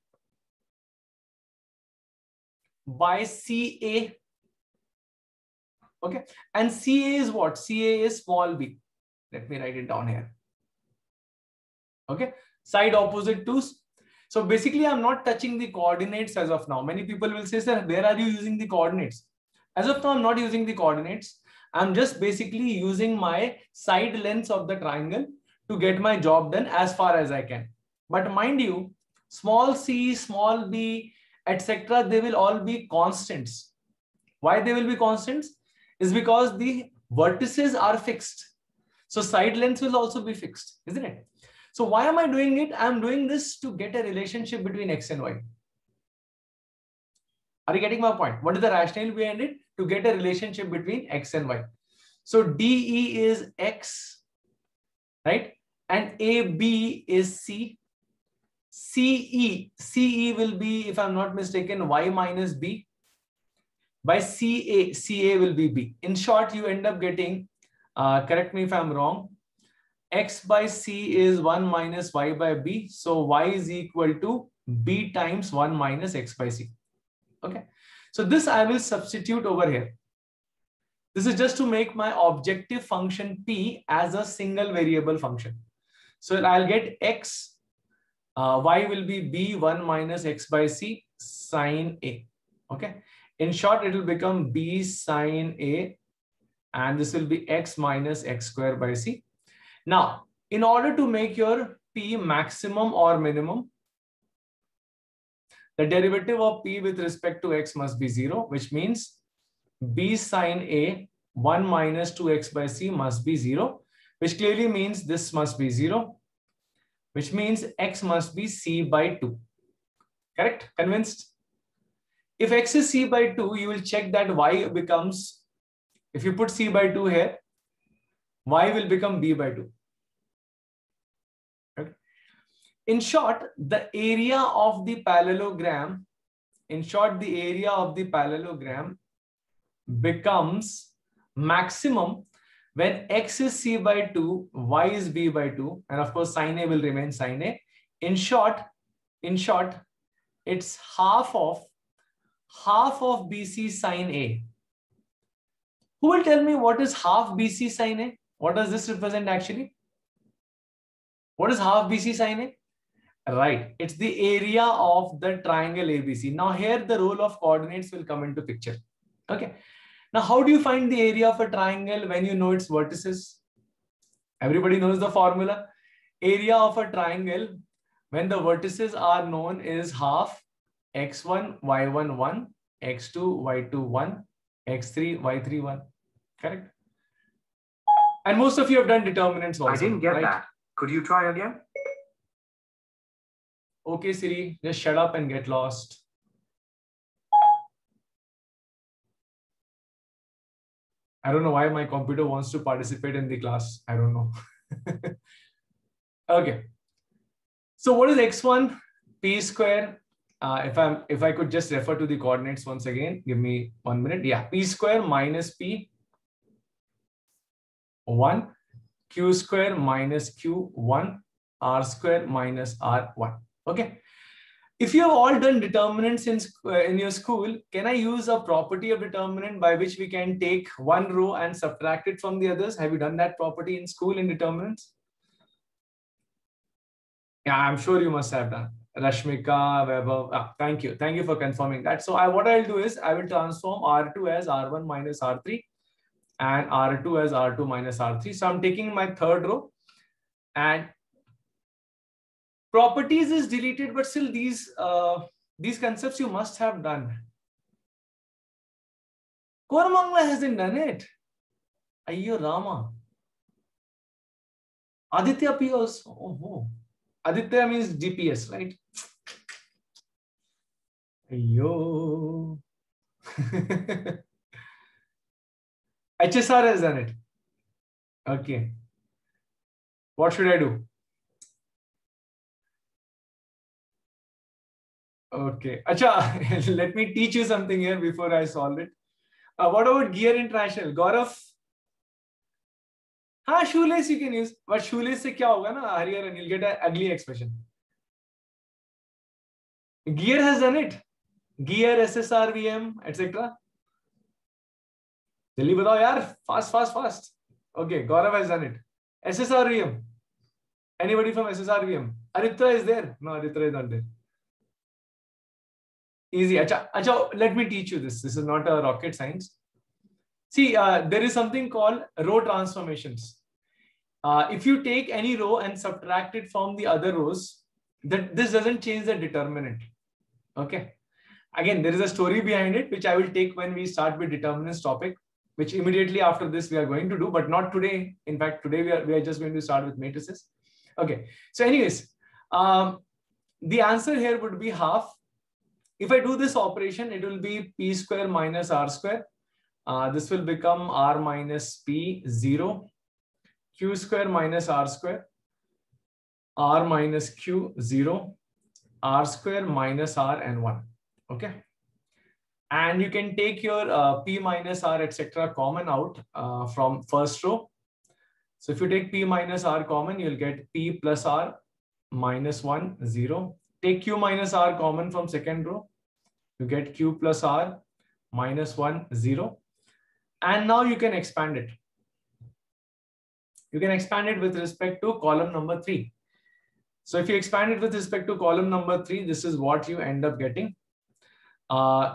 by C A? Okay, and C A is what? C A is small b. Let me write it down here. Okay, side opposite to. So basically, I'm not touching the coordinates as of now. Many people will say, sir, where are you using the coordinates? As of now, I'm not using the coordinates. I'm just basically using my side lengths of the triangle to get my job done as far as I can. But mind you, small c, small b, et cetera, they will all be constants. Why they will be constants? Is because the vertices are fixed. So side lengths will also be fixed, isn't it? So why am I doing it? I'm doing this to get a relationship between X and Y. Are you getting my point? What is the rationale behind it? To get a relationship between X and Y. So D E is X, right? And A B is C. C E, C E will be, if I'm not mistaken, Y minus B. By C A, C A will be B. In short, you end up getting, uh, correct me if I'm wrong, X by C is one minus Y by B. So Y is equal to B times one minus X by C. Okay. So this I will substitute over here. This is just to make my objective function P as a single variable function. So I'll get X, uh, Y will be B one minus X by C sine A. Okay. In short, it will become B sine A, and this will be X minus X square by C. Now, in order to make your P maximum or minimum, the derivative of P with respect to X must be zero, which means B sine A one minus two X by C must be zero, which clearly means this must be zero, which means X must be C by two. Correct? Convinced? If X is C by two, you will check that Y becomes, if you put C by two here, Y will become B by two. Okay. In short, the area of the parallelogram, in short, the area of the parallelogram becomes maximum when X is C by two, Y is B by two, and of course, sine A will remain sine A. In short, in short, it's half of half of B C sine A. Who will tell me what is half B C sine A? What does this represent actually? What is half B C sine A? Right, it's the area of the triangle A B C. Now here the role of coordinates will come into picture. Okay. Now how do you find the area of a triangle when you know its vertices? Everybody knows the formula. Area of a triangle when the vertices are known is half x one, y one, one, x two, y two, one, x three, y three, one. Correct? And most of you have done determinants also. I didn't get right? that. Could you try again? Okay, Siri, just shut up and get lost. I don't know why my computer wants to participate in the class. I don't know. Okay. So what is x one? P square. Uh, if I'm if I could just refer to the coordinates once again, give me one minute. Yeah, p square minus p one, q square minus q one, r square minus r one. Okay. If you have all done determinants in, uh, in your school, can I use a property of determinant by which we can take one row and subtract it from the others? Have you done that property in school in determinants? Yeah, I'm sure you must have done. Rashmika, Weber, ah, thank you. Thank you for confirming that. So I, what I'll do is I will transform R two as R one minus R three and R two as R two minus R three. So I'm taking my third row and properties is deleted, but still these, uh, these concepts you must have done. Koramangala hasn't done it. Ayyo Rama. Aditya P also. Oh, oh. Aditya means D P S, right? Ayyo. H S R has done it. Okay. What should I do? Okay. Acha, let me teach you something here before I solve it. Uh, what about gear international? Gaurav? हाँ, shoelace you can use. But shoelace से क्या होगा ना? Hariharan, you'll get an ugly expression. Gear has done it. Gear, S S R V M, et cetera. जल्दी बताओ यार. Fast, fast, fast. Okay, Gaurav has done it. S S R V M. Anybody from S S R V M? Aritra is there. No, Aritra is not there. Easy. Acha, acha, let me teach you this. This is not a rocket science. See, uh, there is something called row transformations. Uh, if you take any row and subtract it from the other rows, that this doesn't change the determinant. Okay. Again, there is a story behind it, which I will take when we start with determinants topic, which immediately after this we are going to do, but not today. In fact, today we are, we are just going to start with matrices. Okay. So anyways, um, the answer here would be half. If I do this operation, it will be P square minus R square. Uh, this will become R minus P zero, Q square minus R square, R minus Q zero, R square minus R and one. Okay. And you can take your uh, P minus R, et cetera common out uh, from first row. So if you take P minus R common, you'll get P plus R minus one, zero. Take Q minus R common from second row. You get Q plus R minus one, zero. And now you can expand it. You can expand it with respect to column number three. So if you expand it with respect to column number three, this is what you end up getting. Uh,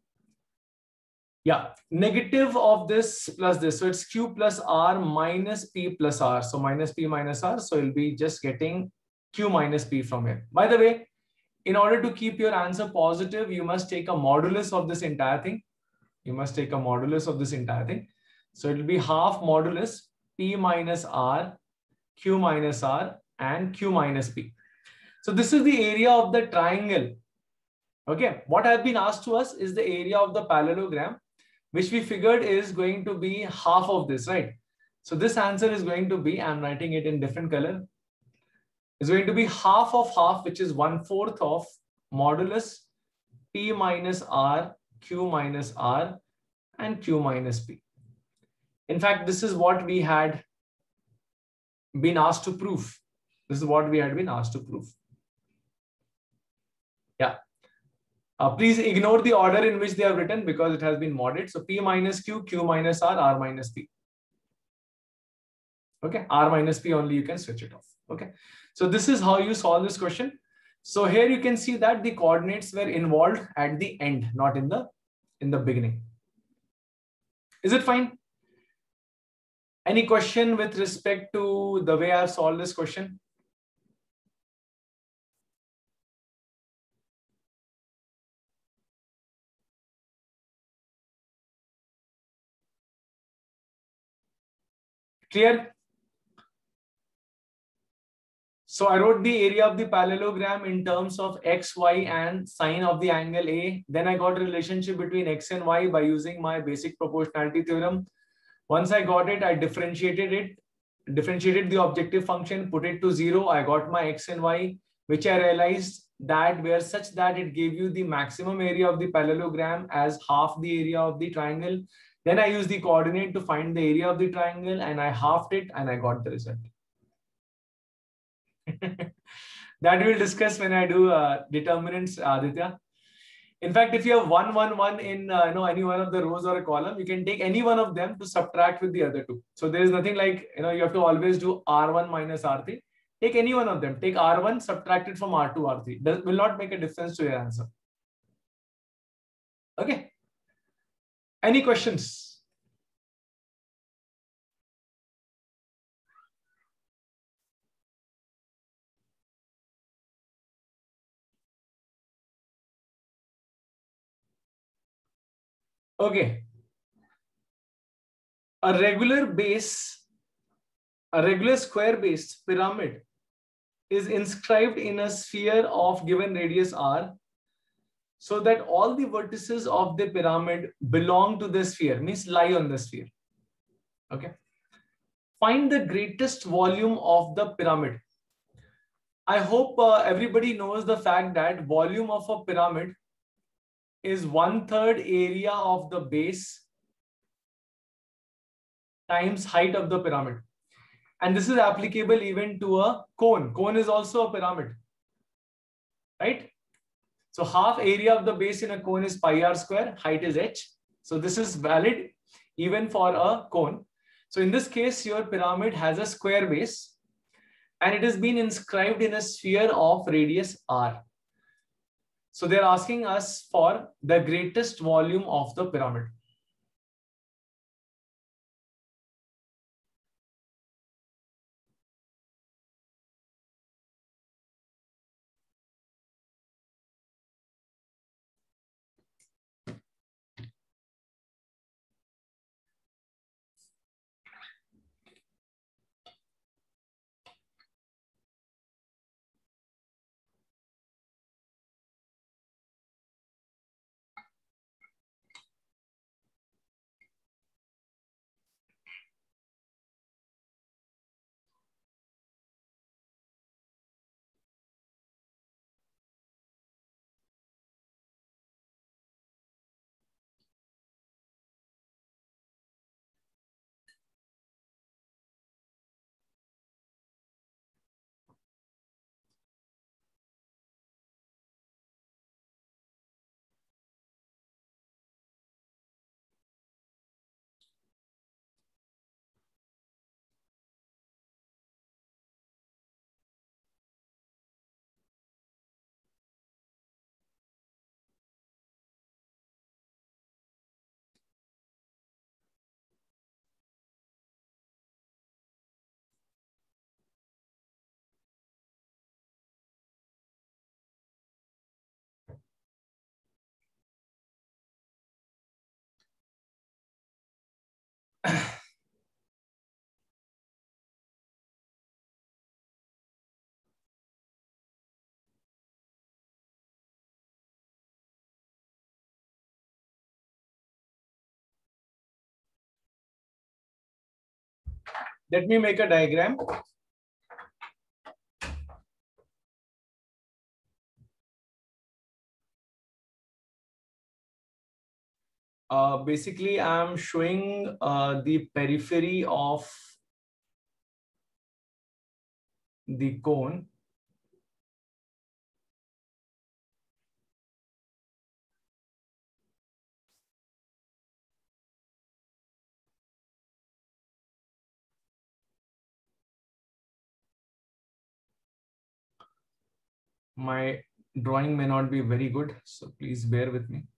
yeah, negative of this plus this. So it's Q plus R minus P plus R. So minus P minus R. So you'll be just getting Q minus P from here. By the way, in order to keep your answer positive, you must take a modulus of this entire thing. You must take a modulus of this entire thing. So it will be half modulus P minus R, Q minus R, and Q minus P. So this is the area of the triangle. Okay, what has been asked to us is the area of the parallelogram, which we figured is going to be half of this, right? So this answer is going to be, I'm writing it in different color, is going to be half of half, which is one fourth of modulus P minus R, Q minus R, and Q minus P. In fact, this is what we had been asked to prove. This is what we had been asked to prove. Yeah. Uh, please ignore the order in which they have written because it has been modded. So P minus Q, Q minus R, R minus P. Okay, R minus P only you can switch it off. Okay, so this is how you solve this question. So here you can see that the coordinates were involved at the end, not in the in the beginning. Is it fine? Any question with respect to the way I've solved this question? Clear? So I wrote the area of the parallelogram in terms of x, y, and sine of the angle A. Then I got a relationship between x and y by using my basic proportionality theorem. Once I got it, I differentiated it, differentiated the objective function, put it to zero. I got my x and y, which I realized that were such that it gave you the maximum area of the parallelogram as half the area of the triangle. Then I used the coordinate to find the area of the triangle and I halved it and I got the result. That we'll discuss when I do uh, determinants, Aditya. In fact, if you have one, one, one in uh, you know any one of the rows or a column, you can take any one of them to subtract with the other two. So there is nothing like you know you have to always do R one minus R three. Take any one of them. Take R one, subtract it from R two, R three. That will not make a difference to your answer. Okay. Any questions? Okay. A regular base, a regular square-based pyramid is inscribed in a sphere of given radius R, so that all the vertices of the pyramid belong to the sphere, means lie on the sphere. Okay. Find the greatest volume of the pyramid. I hope uh, everybody knows the fact that volume of a pyramid is one third area of the base times height of the pyramid. And this is applicable even to a cone. Cone is also a pyramid, right? So half area of the base in a cone is pi r square, height is h. So this is valid even for a cone. So in this case, your pyramid has a square base and it has been inscribed in a sphere of radius r. So they're asking us for the greatest volume of the pyramid. Let me make a diagram. Uh, basically, I'm showing uh, the periphery of the cone. My drawing may not be very good, so please bear with me.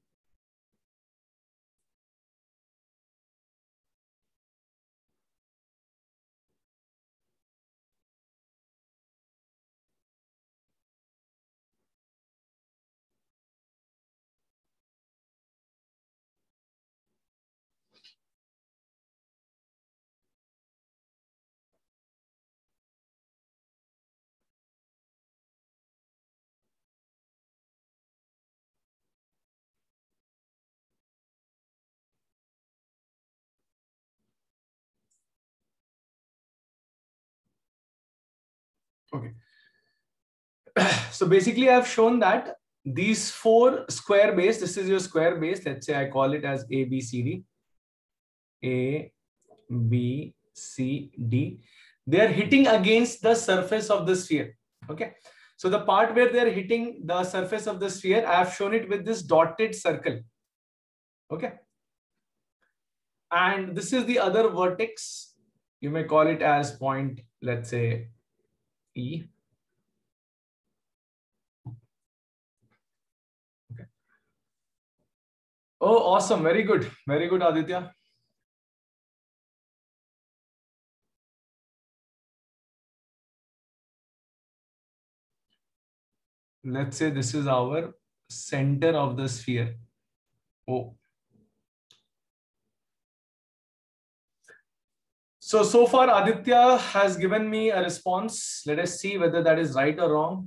Okay. So basically, I've shown that these four square base, this is your square base. Let's say I call it as A, B, C, D. A, B, C, D. They are hitting against the surface of the sphere. Okay. So the part where they're hitting the surface of the sphere, I have shown it with this dotted circle. Okay. And this is the other vertex. You may call it as point, let's say, E. Okay. Oh, awesome. Very good. Very good, Aditya. Let's say this is our center of the sphere. Oh. So, so far Aditya has given me a response. Let us see whether that is right or wrong.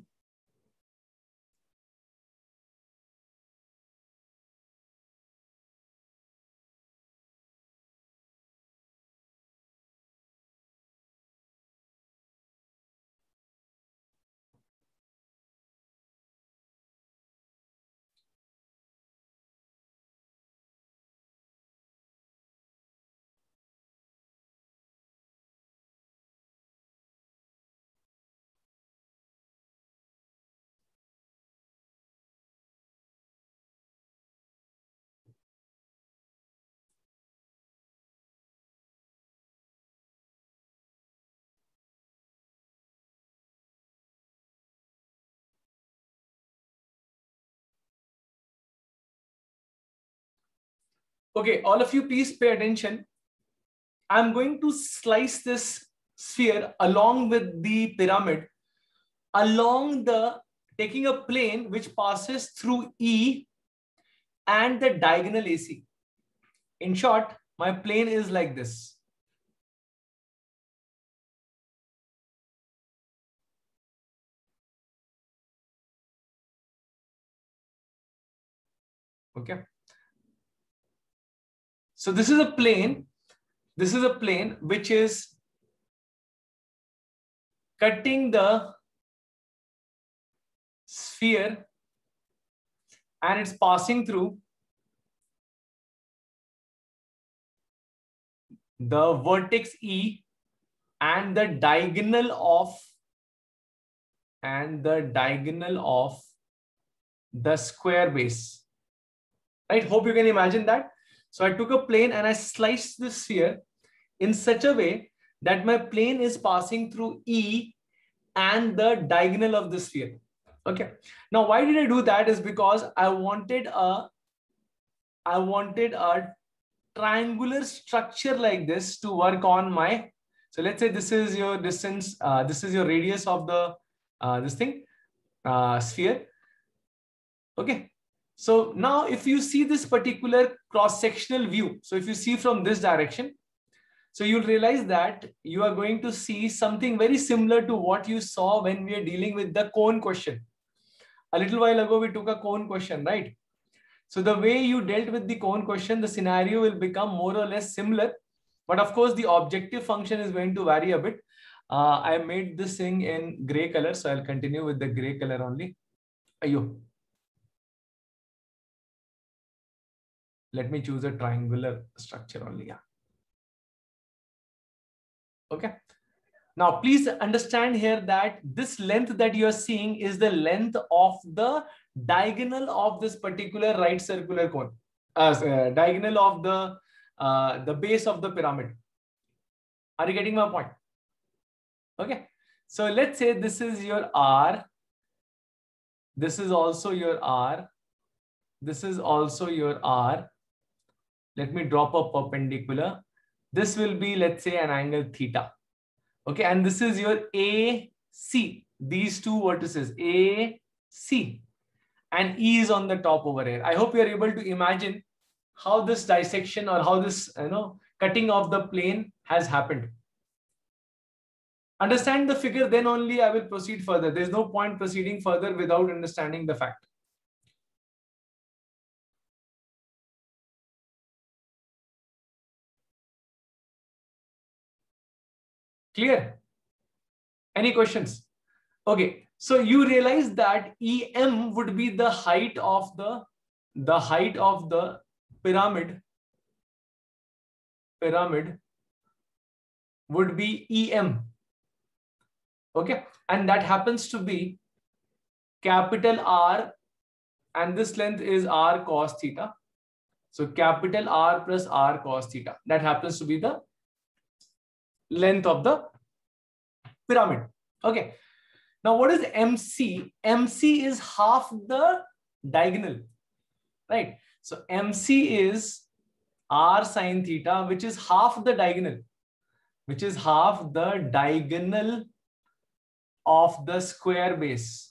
Okay, all of you, please pay attention. I'm going to slice this sphere along with the pyramid, along the, taking a plane which passes through E and the diagonal A C. In short, my plane is like this. Okay. So this is a plane. This is a plane which is cutting the sphere and it's passing through the vertex E and the diagonal of and the diagonal of the square base. Right? Hope you can imagine that. So I took a plane and I sliced the sphere in such a way that my plane is passing through E and the diagonal of the sphere. Okay. Now, why did I do that? Is because I wanted a, I wanted a triangular structure like this to work on my. So let's say this is your distance. Uh, this is your radius of the uh, this thing uh, sphere. Okay. So now, if you see this particular cross-sectional view, so if you see from this direction, so you'll realize that you are going to see something very similar to what you saw when we are dealing with the cone question. A little while ago, we took a cone question, right? So the way you dealt with the cone question, the scenario will become more or less similar. But of course, the objective function is going to vary a bit. Uh, I made this thing in gray color, so I'll continue with the gray color only. Ayo. Let me choose a triangular structure only. Yeah. Okay. Now, please understand here that this length that you are seeing is the length of the diagonal of this particular right circular cone, uh, uh, diagonal of the, uh, the base of the pyramid. Are you getting my point? Okay. So let's say this is your R. This is also your R. This is also your R. Let me drop a perpendicular. This will be, let's say, an angle theta. Okay, and this is your A C. These two vertices, A C, and E is on the top over here. I hope you are able to imagine how this dissection or how this, you know, cutting of the plane has happened. Understand the figure, then only I will proceed further. There's no point proceeding further without understanding the fact. Clear? Any questions? Okay, so you realize that E M would be the height of the the height of the pyramid. Pyramid would be E M. Okay, and that happens to be capital R, and this length is R cos theta. So capital R plus R cos theta. That happens to be the length of the pyramid. Okay. Now what is M C? M C is half the diagonal, right? So M C is R sine theta, which is half the diagonal, which is half the diagonal of the square base.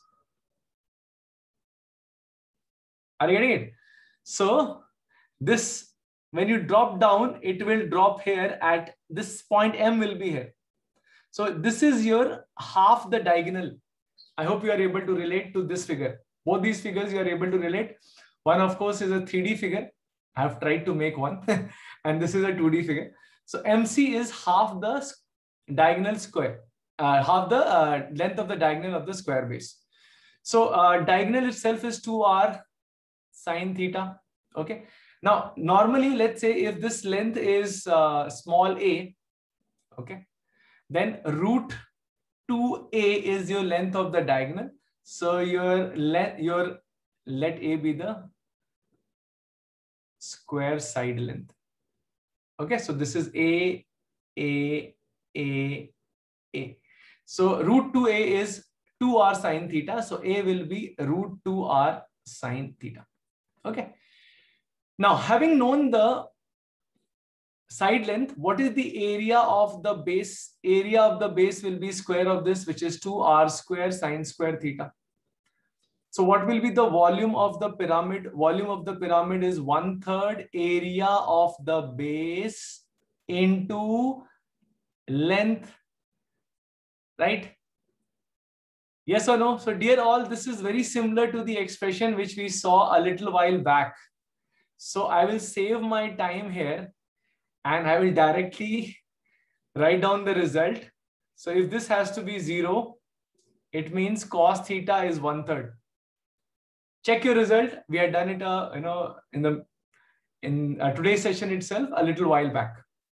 Are you getting it? So this, when you drop down, it will drop here at this point. M will be here. So this is your half the diagonal. I hope you are able to relate to this figure. Both these figures you are able to relate. One, of course, is a three D figure. I have tried to make one. And this is a two D figure. So M C is half the diagonal square, uh, half the uh, length of the diagonal of the square base. So uh, diagonal itself is two R sine theta. Okay. Now, normally, let's say if this length is uh, small a, okay, then root two a is your length of the diagonal. So your let your let a be the square side length. Okay, so this is a, a, a, a. So root two a is two R sine theta. So a will be root two R sine theta. Okay. Now, having known the side length, what is the area of the base? Area of the base will be square of this, which is two R square sine square theta. So what will be the volume of the pyramid? Volume of the pyramid is one third area of the base into length, right? Yes or no? So dear all, this is very similar to the expression which we saw a little while back. So I will save my time here and I will directly write down the result. So if this has to be zero, it means cos theta is one third. Check your result. We had done it, uh, you know, in the in uh, today's session itself a little while back.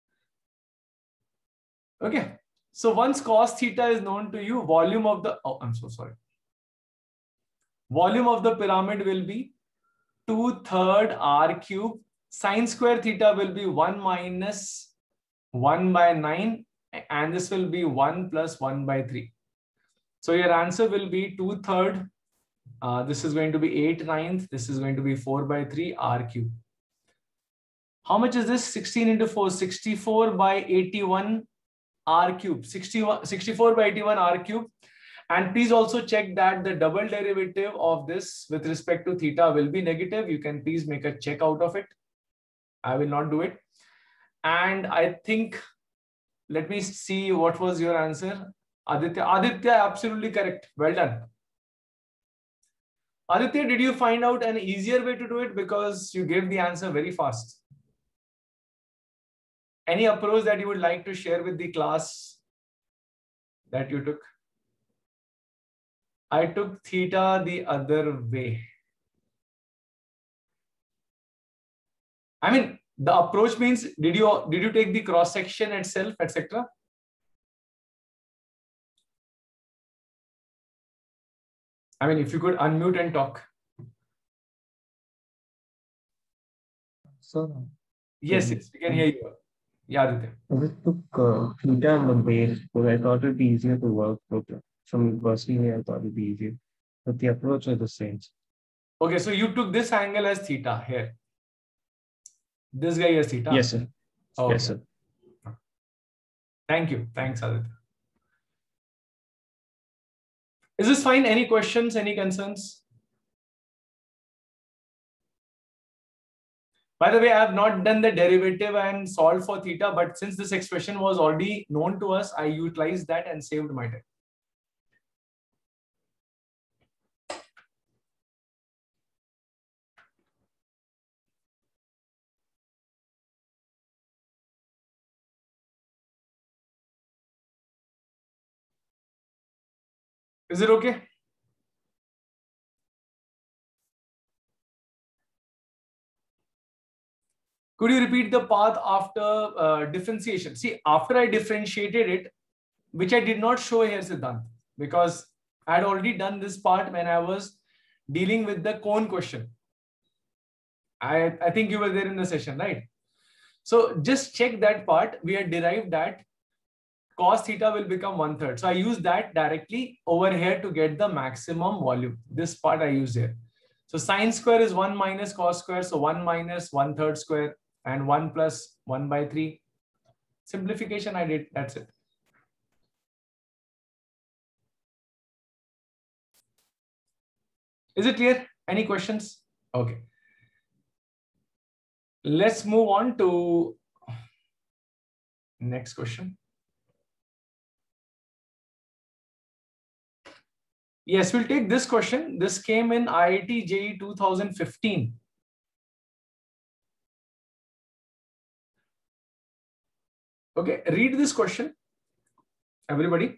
Okay. So once cos theta is known to you, volume of the oh, I'm so sorry. Volume of the pyramid will be two third R cube. Sine square theta will be one minus one by nine, and this will be one plus one by three. So your answer will be two third. Uh, this is going to be eight ninth. This is going to be four by three R cube. How much is this? sixteen into four, sixty-four by eighty-one R cube. sixty-one, sixty-four by eighty-one R cube. And please also check that the double derivative of this with respect to theta will be negative. You can please make a check out of it. I will not do it. And I think, let me see what was your answer. Aditya, Aditya, absolutely correct. Well done. Aditya, did you find out an easier way to do it? Because you gave the answer very fast. Any approach that you would like to share with the class that you took? I took theta the other way. I mean, the approach means, did you, did you take the cross section itself, et cetera? I mean, if you could unmute and talk. So, yes, yes, we can hear you. Yeah, Aditya. I just took uh, theta on the base because I thought it'd be easier to work with. Some personally, I thought it'd be easier, but the approach is the same. Okay, so you took this angle as theta here. This guy is theta. Yes, sir. Okay. Yes, sir. Thank you. Thanks, Aditya. Is this fine? Any questions? Any concerns? By the way, I have not done the derivative and solved for theta, but since this expression was already known to us, I utilized that and saved my time. Is it okay? Could you repeat the path after uh, differentiation? See, after I differentiated it, which I did not show here, Siddhant, because I had already done this part when I was dealing with the cone question. I, I think you were there in the session, right? So just check that part. We had derived that cos theta will become one third. So I use that directly over here to get the maximum volume. This part I use here. So sine square is one minus cos square. So one minus one third square and one plus one by three. Simplification I did. That's it. Is it clear? Any questions? Okay. Let's move on to next question. Yes, we'll take this question. This came in I I T J E E two thousand fifteen. Okay, read this question, everybody.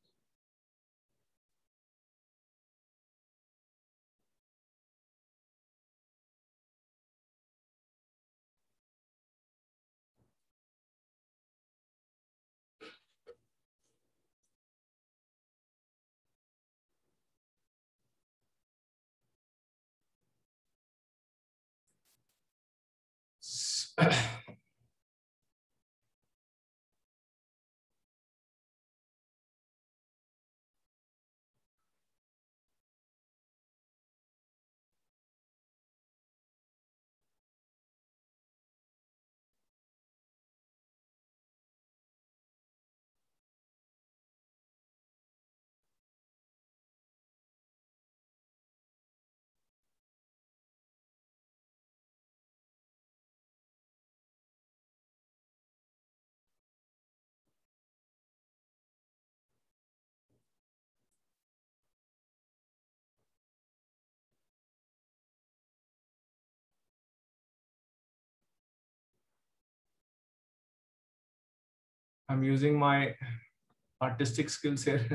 I'm using my artistic skills here.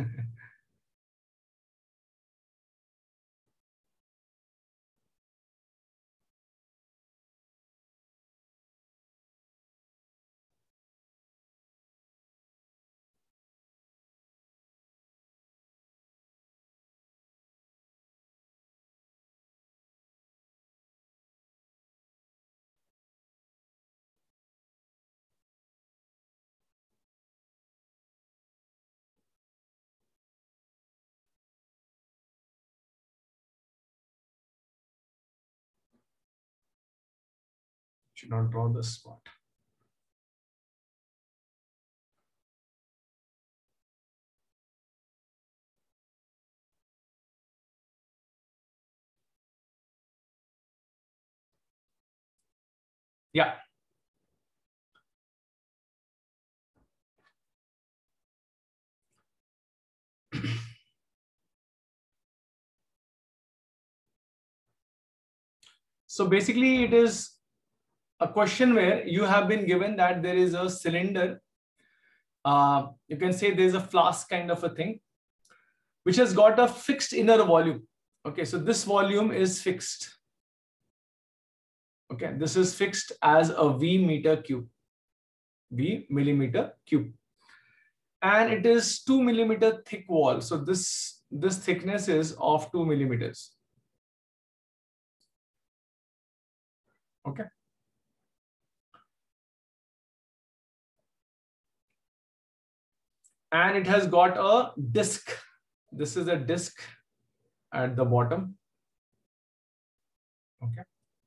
Should not draw this spot. Yeah. So basically it is a question where you have been given that there is a cylinder. Uh, you can say there's a flask kind of a thing, which has got a fixed inner volume. Okay, so this volume is fixed. Okay, this is fixed as a V meter cube, V millimeter cube. And it is two millimeter thick wall. So this, this thickness is of two millimeters. Okay. And it has got a disc. This is a disc at the bottom. Okay.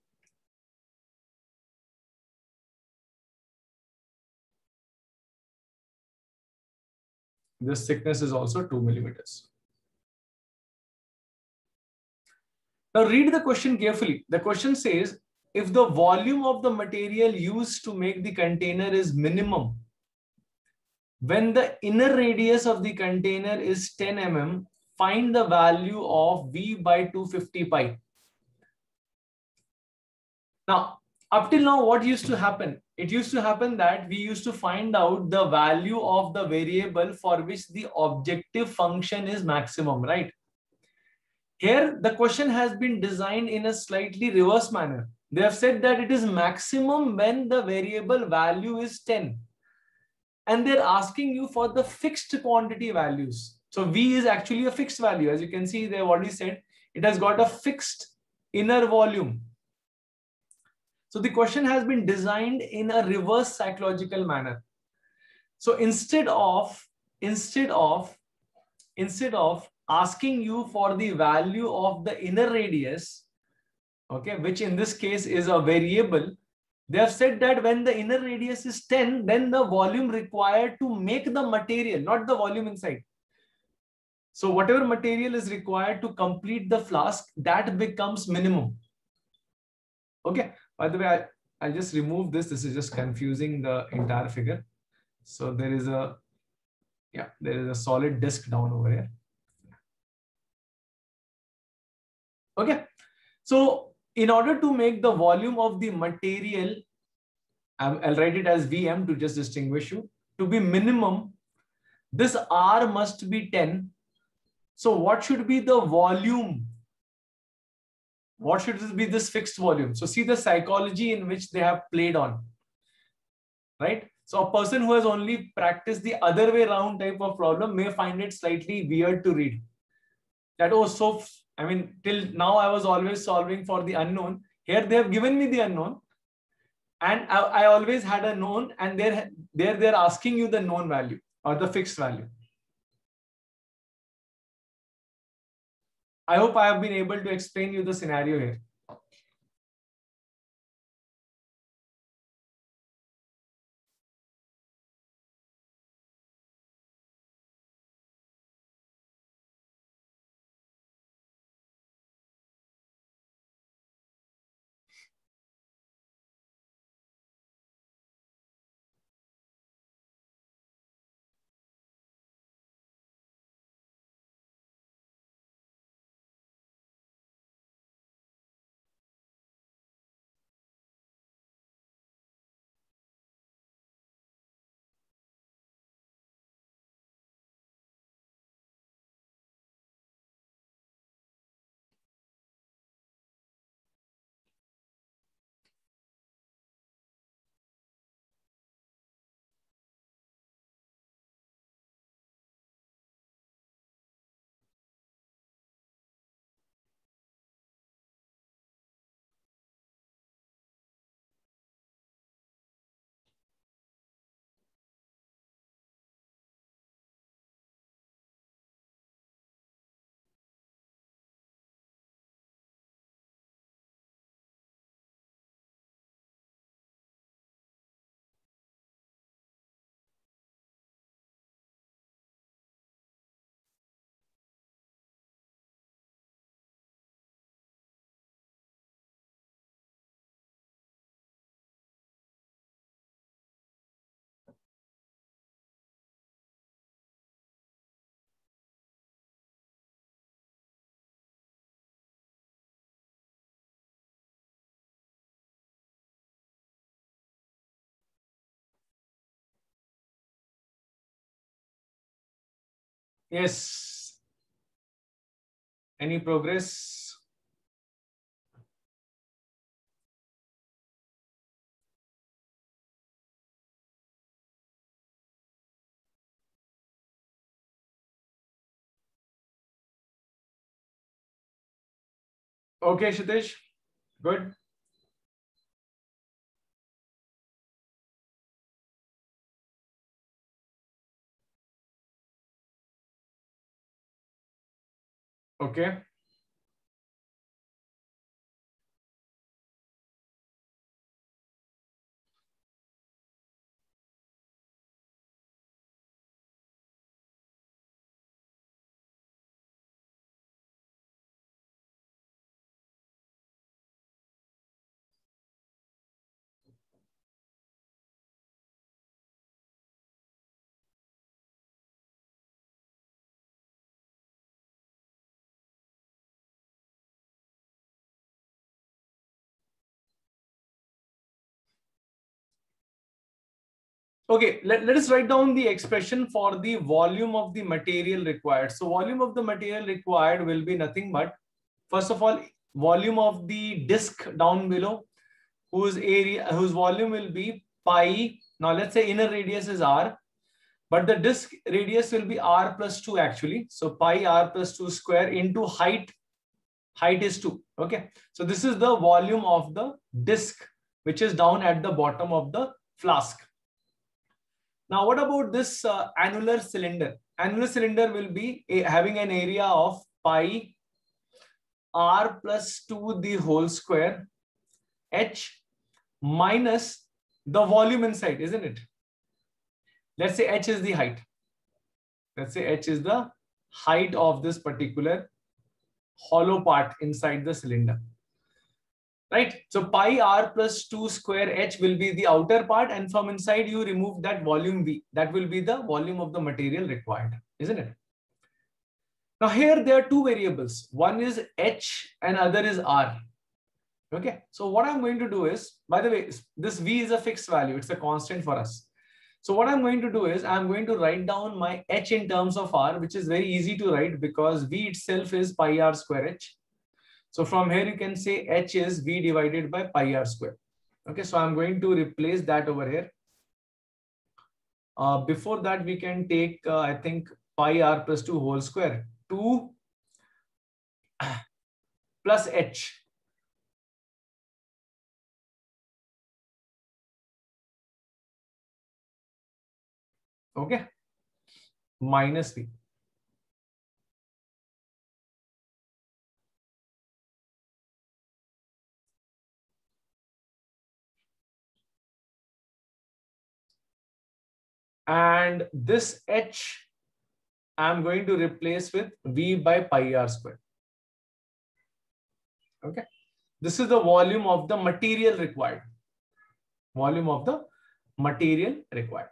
This thickness is also two millimeters. Now read the question carefully. The question says, if the volume of the material used to make the container is minimum, when the inner radius of the container is ten millimeters, find the value of V by two hundred fifty pi. Now, up till now, what used to happen? It used to happen that we used to find out the value of the variable for which the objective function is maximum, right? Here, the question has been designed in a slightly reverse manner. They have said that it is maximum when the variable value is ten. And they're asking you for the fixed quantity values. So V is actually a fixed value. As you can see, they've already said it has got a fixed inner volume. So the question has been designed in a reverse psychological manner. So instead of, instead of, instead of asking you for the value of the inner radius, okay, which in this case is a variable, they have said that when the inner radius is ten, then the volume required to make the material, not the volume inside. So whatever material is required to complete the flask, that becomes minimum. Okay. By the way, I, I'll just remove this. This is just confusing the entire figure. So there is a, yeah, there is a solid disk down over here. Okay. So in order to make the volume of the material, I'll write it as V M to just distinguish you, to be minimum, this R must be ten. So what should be the volume? What should be this fixed volume? So see the psychology in which they have played on, right? So a person who has only practiced the other way around type of problem may find it slightly weird to read. That, oh, so, I mean, till now I was always solving for the unknown. Here they have given me the unknown. And I, I always had a known, and they're, they're, they're asking you the known value or the fixed value. I hope I have been able to explain you the scenario here. Yes. Any progress? Okay, Shitesh. Good. Okay. Okay, let, let us write down the expression for the volume of the material required. So volume of the material required will be nothing but, first of all, volume of the disk down below, whose area, whose volume will be pi. Now let's say inner radius is r. but the disk radius will be r plus two actually. So pi r plus two square into height. Height is two. Okay. So this is the volume of the disk, which is down at the bottom of the flask. Now, what about this uh, annular cylinder? Annular cylinder will be a, having an area of pi r plus two the whole square h minus the volume inside, isn't it? Let's say h is the height. Let's say h is the height of this particular hollow part inside the cylinder. Right? So pi r plus two square h will be the outer part, and from inside you remove that volume V. That will be the volume of the material required, isn't it? Now here there are two variables. One is h and other is r. Okay. So what I'm going to do is, by the way, this V is a fixed value. It's a constant for us. So what I'm going to do is I'm going to write down my h in terms of r, which is very easy to write because V itself is pi r square h. So from here you can say h is V divided by pi r square. Okay, so I'm going to replace that over here. Uh, before that we can take, uh, I think, pi r plus two whole square. two plus h. Okay, minus V. And this h I'm going to replace with V by pi r square. Okay, this is the volume of the material required. Volume of the material required.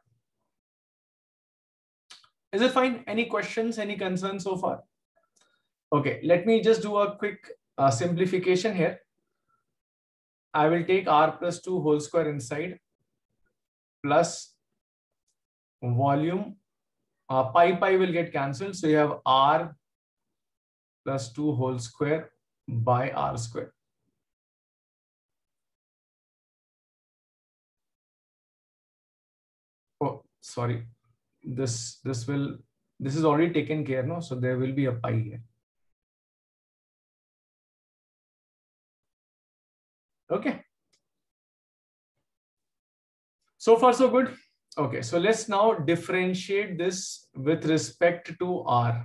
Is it fine? Any questions, any concerns so far? Okay, let me just do a quick uh, simplification here. I will take r plus two whole square inside plus volume. Uh, pi pi will get cancelled. So you have r plus two whole square by r square. Oh, sorry. This, this will, this is already taken care, no? So there will be a pi here. Okay. So far, so good. Okay, so let's now differentiate this with respect to r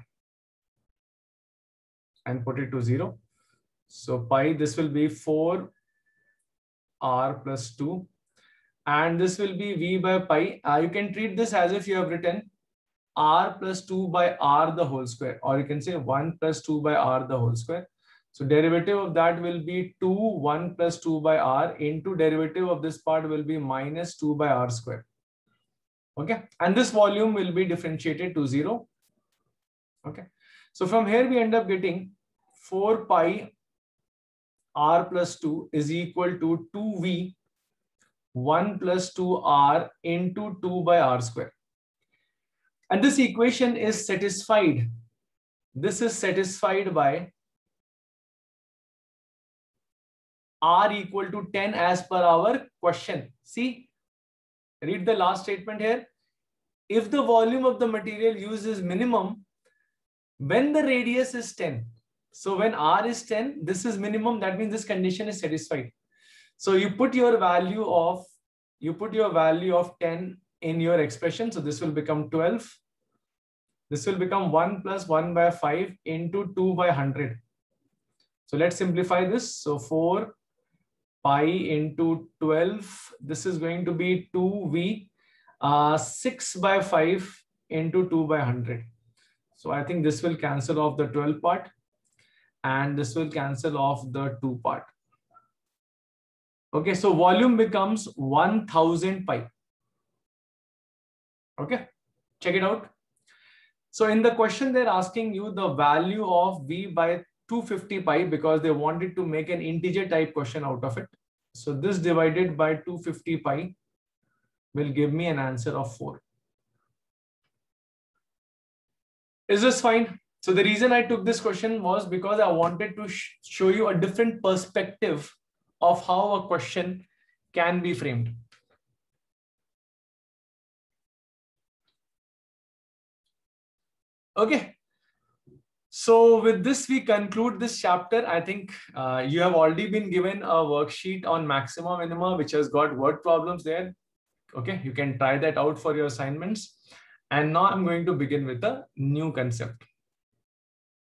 and put it to zero. So pi, this will be four r plus two, and this will be V by pi. Uh, you can treat this as if you have written r plus two by r the whole square, or you can say one plus two by r the whole square. So derivative of that will be two, one plus two by r into derivative of this part will be minus two by r square. Okay, and this volume will be differentiated to zero. Okay, so from here we end up getting four pi r plus two is equal to two V one plus two r into two by r square. And this equation is satisfied. This is satisfied by r equal to ten as per our question. See, read the last statement here. If the volume of the material used is minimum, when the radius is ten, so when r is ten, this is minimum. That means this condition is satisfied. So you put your value of, you put your value of ten in your expression. So this will become twelve. This will become one plus one by five into two by one hundred. So let's simplify this. So four pi into twelve. This is going to be two V. Uh, six by five into two by one hundred. So I think this will cancel off the twelve part, and this will cancel off the two part. Okay, so volume becomes one thousand pi. Okay, check it out. So in the question, they're asking you the value of V by two hundred fifty pi because they wanted to make an integer type question out of it. So this divided by two hundred fifty pi will give me an answer of four. Is this fine? So the reason I took this question was because I wanted to sh show you a different perspective of how a question can be framed. Okay. So with this, we conclude this chapter. I think uh, you have already been given a worksheet on maxima minima, which has got word problems there. Okay, you can try that out for your assignments. And now I'm going to begin with a new concept.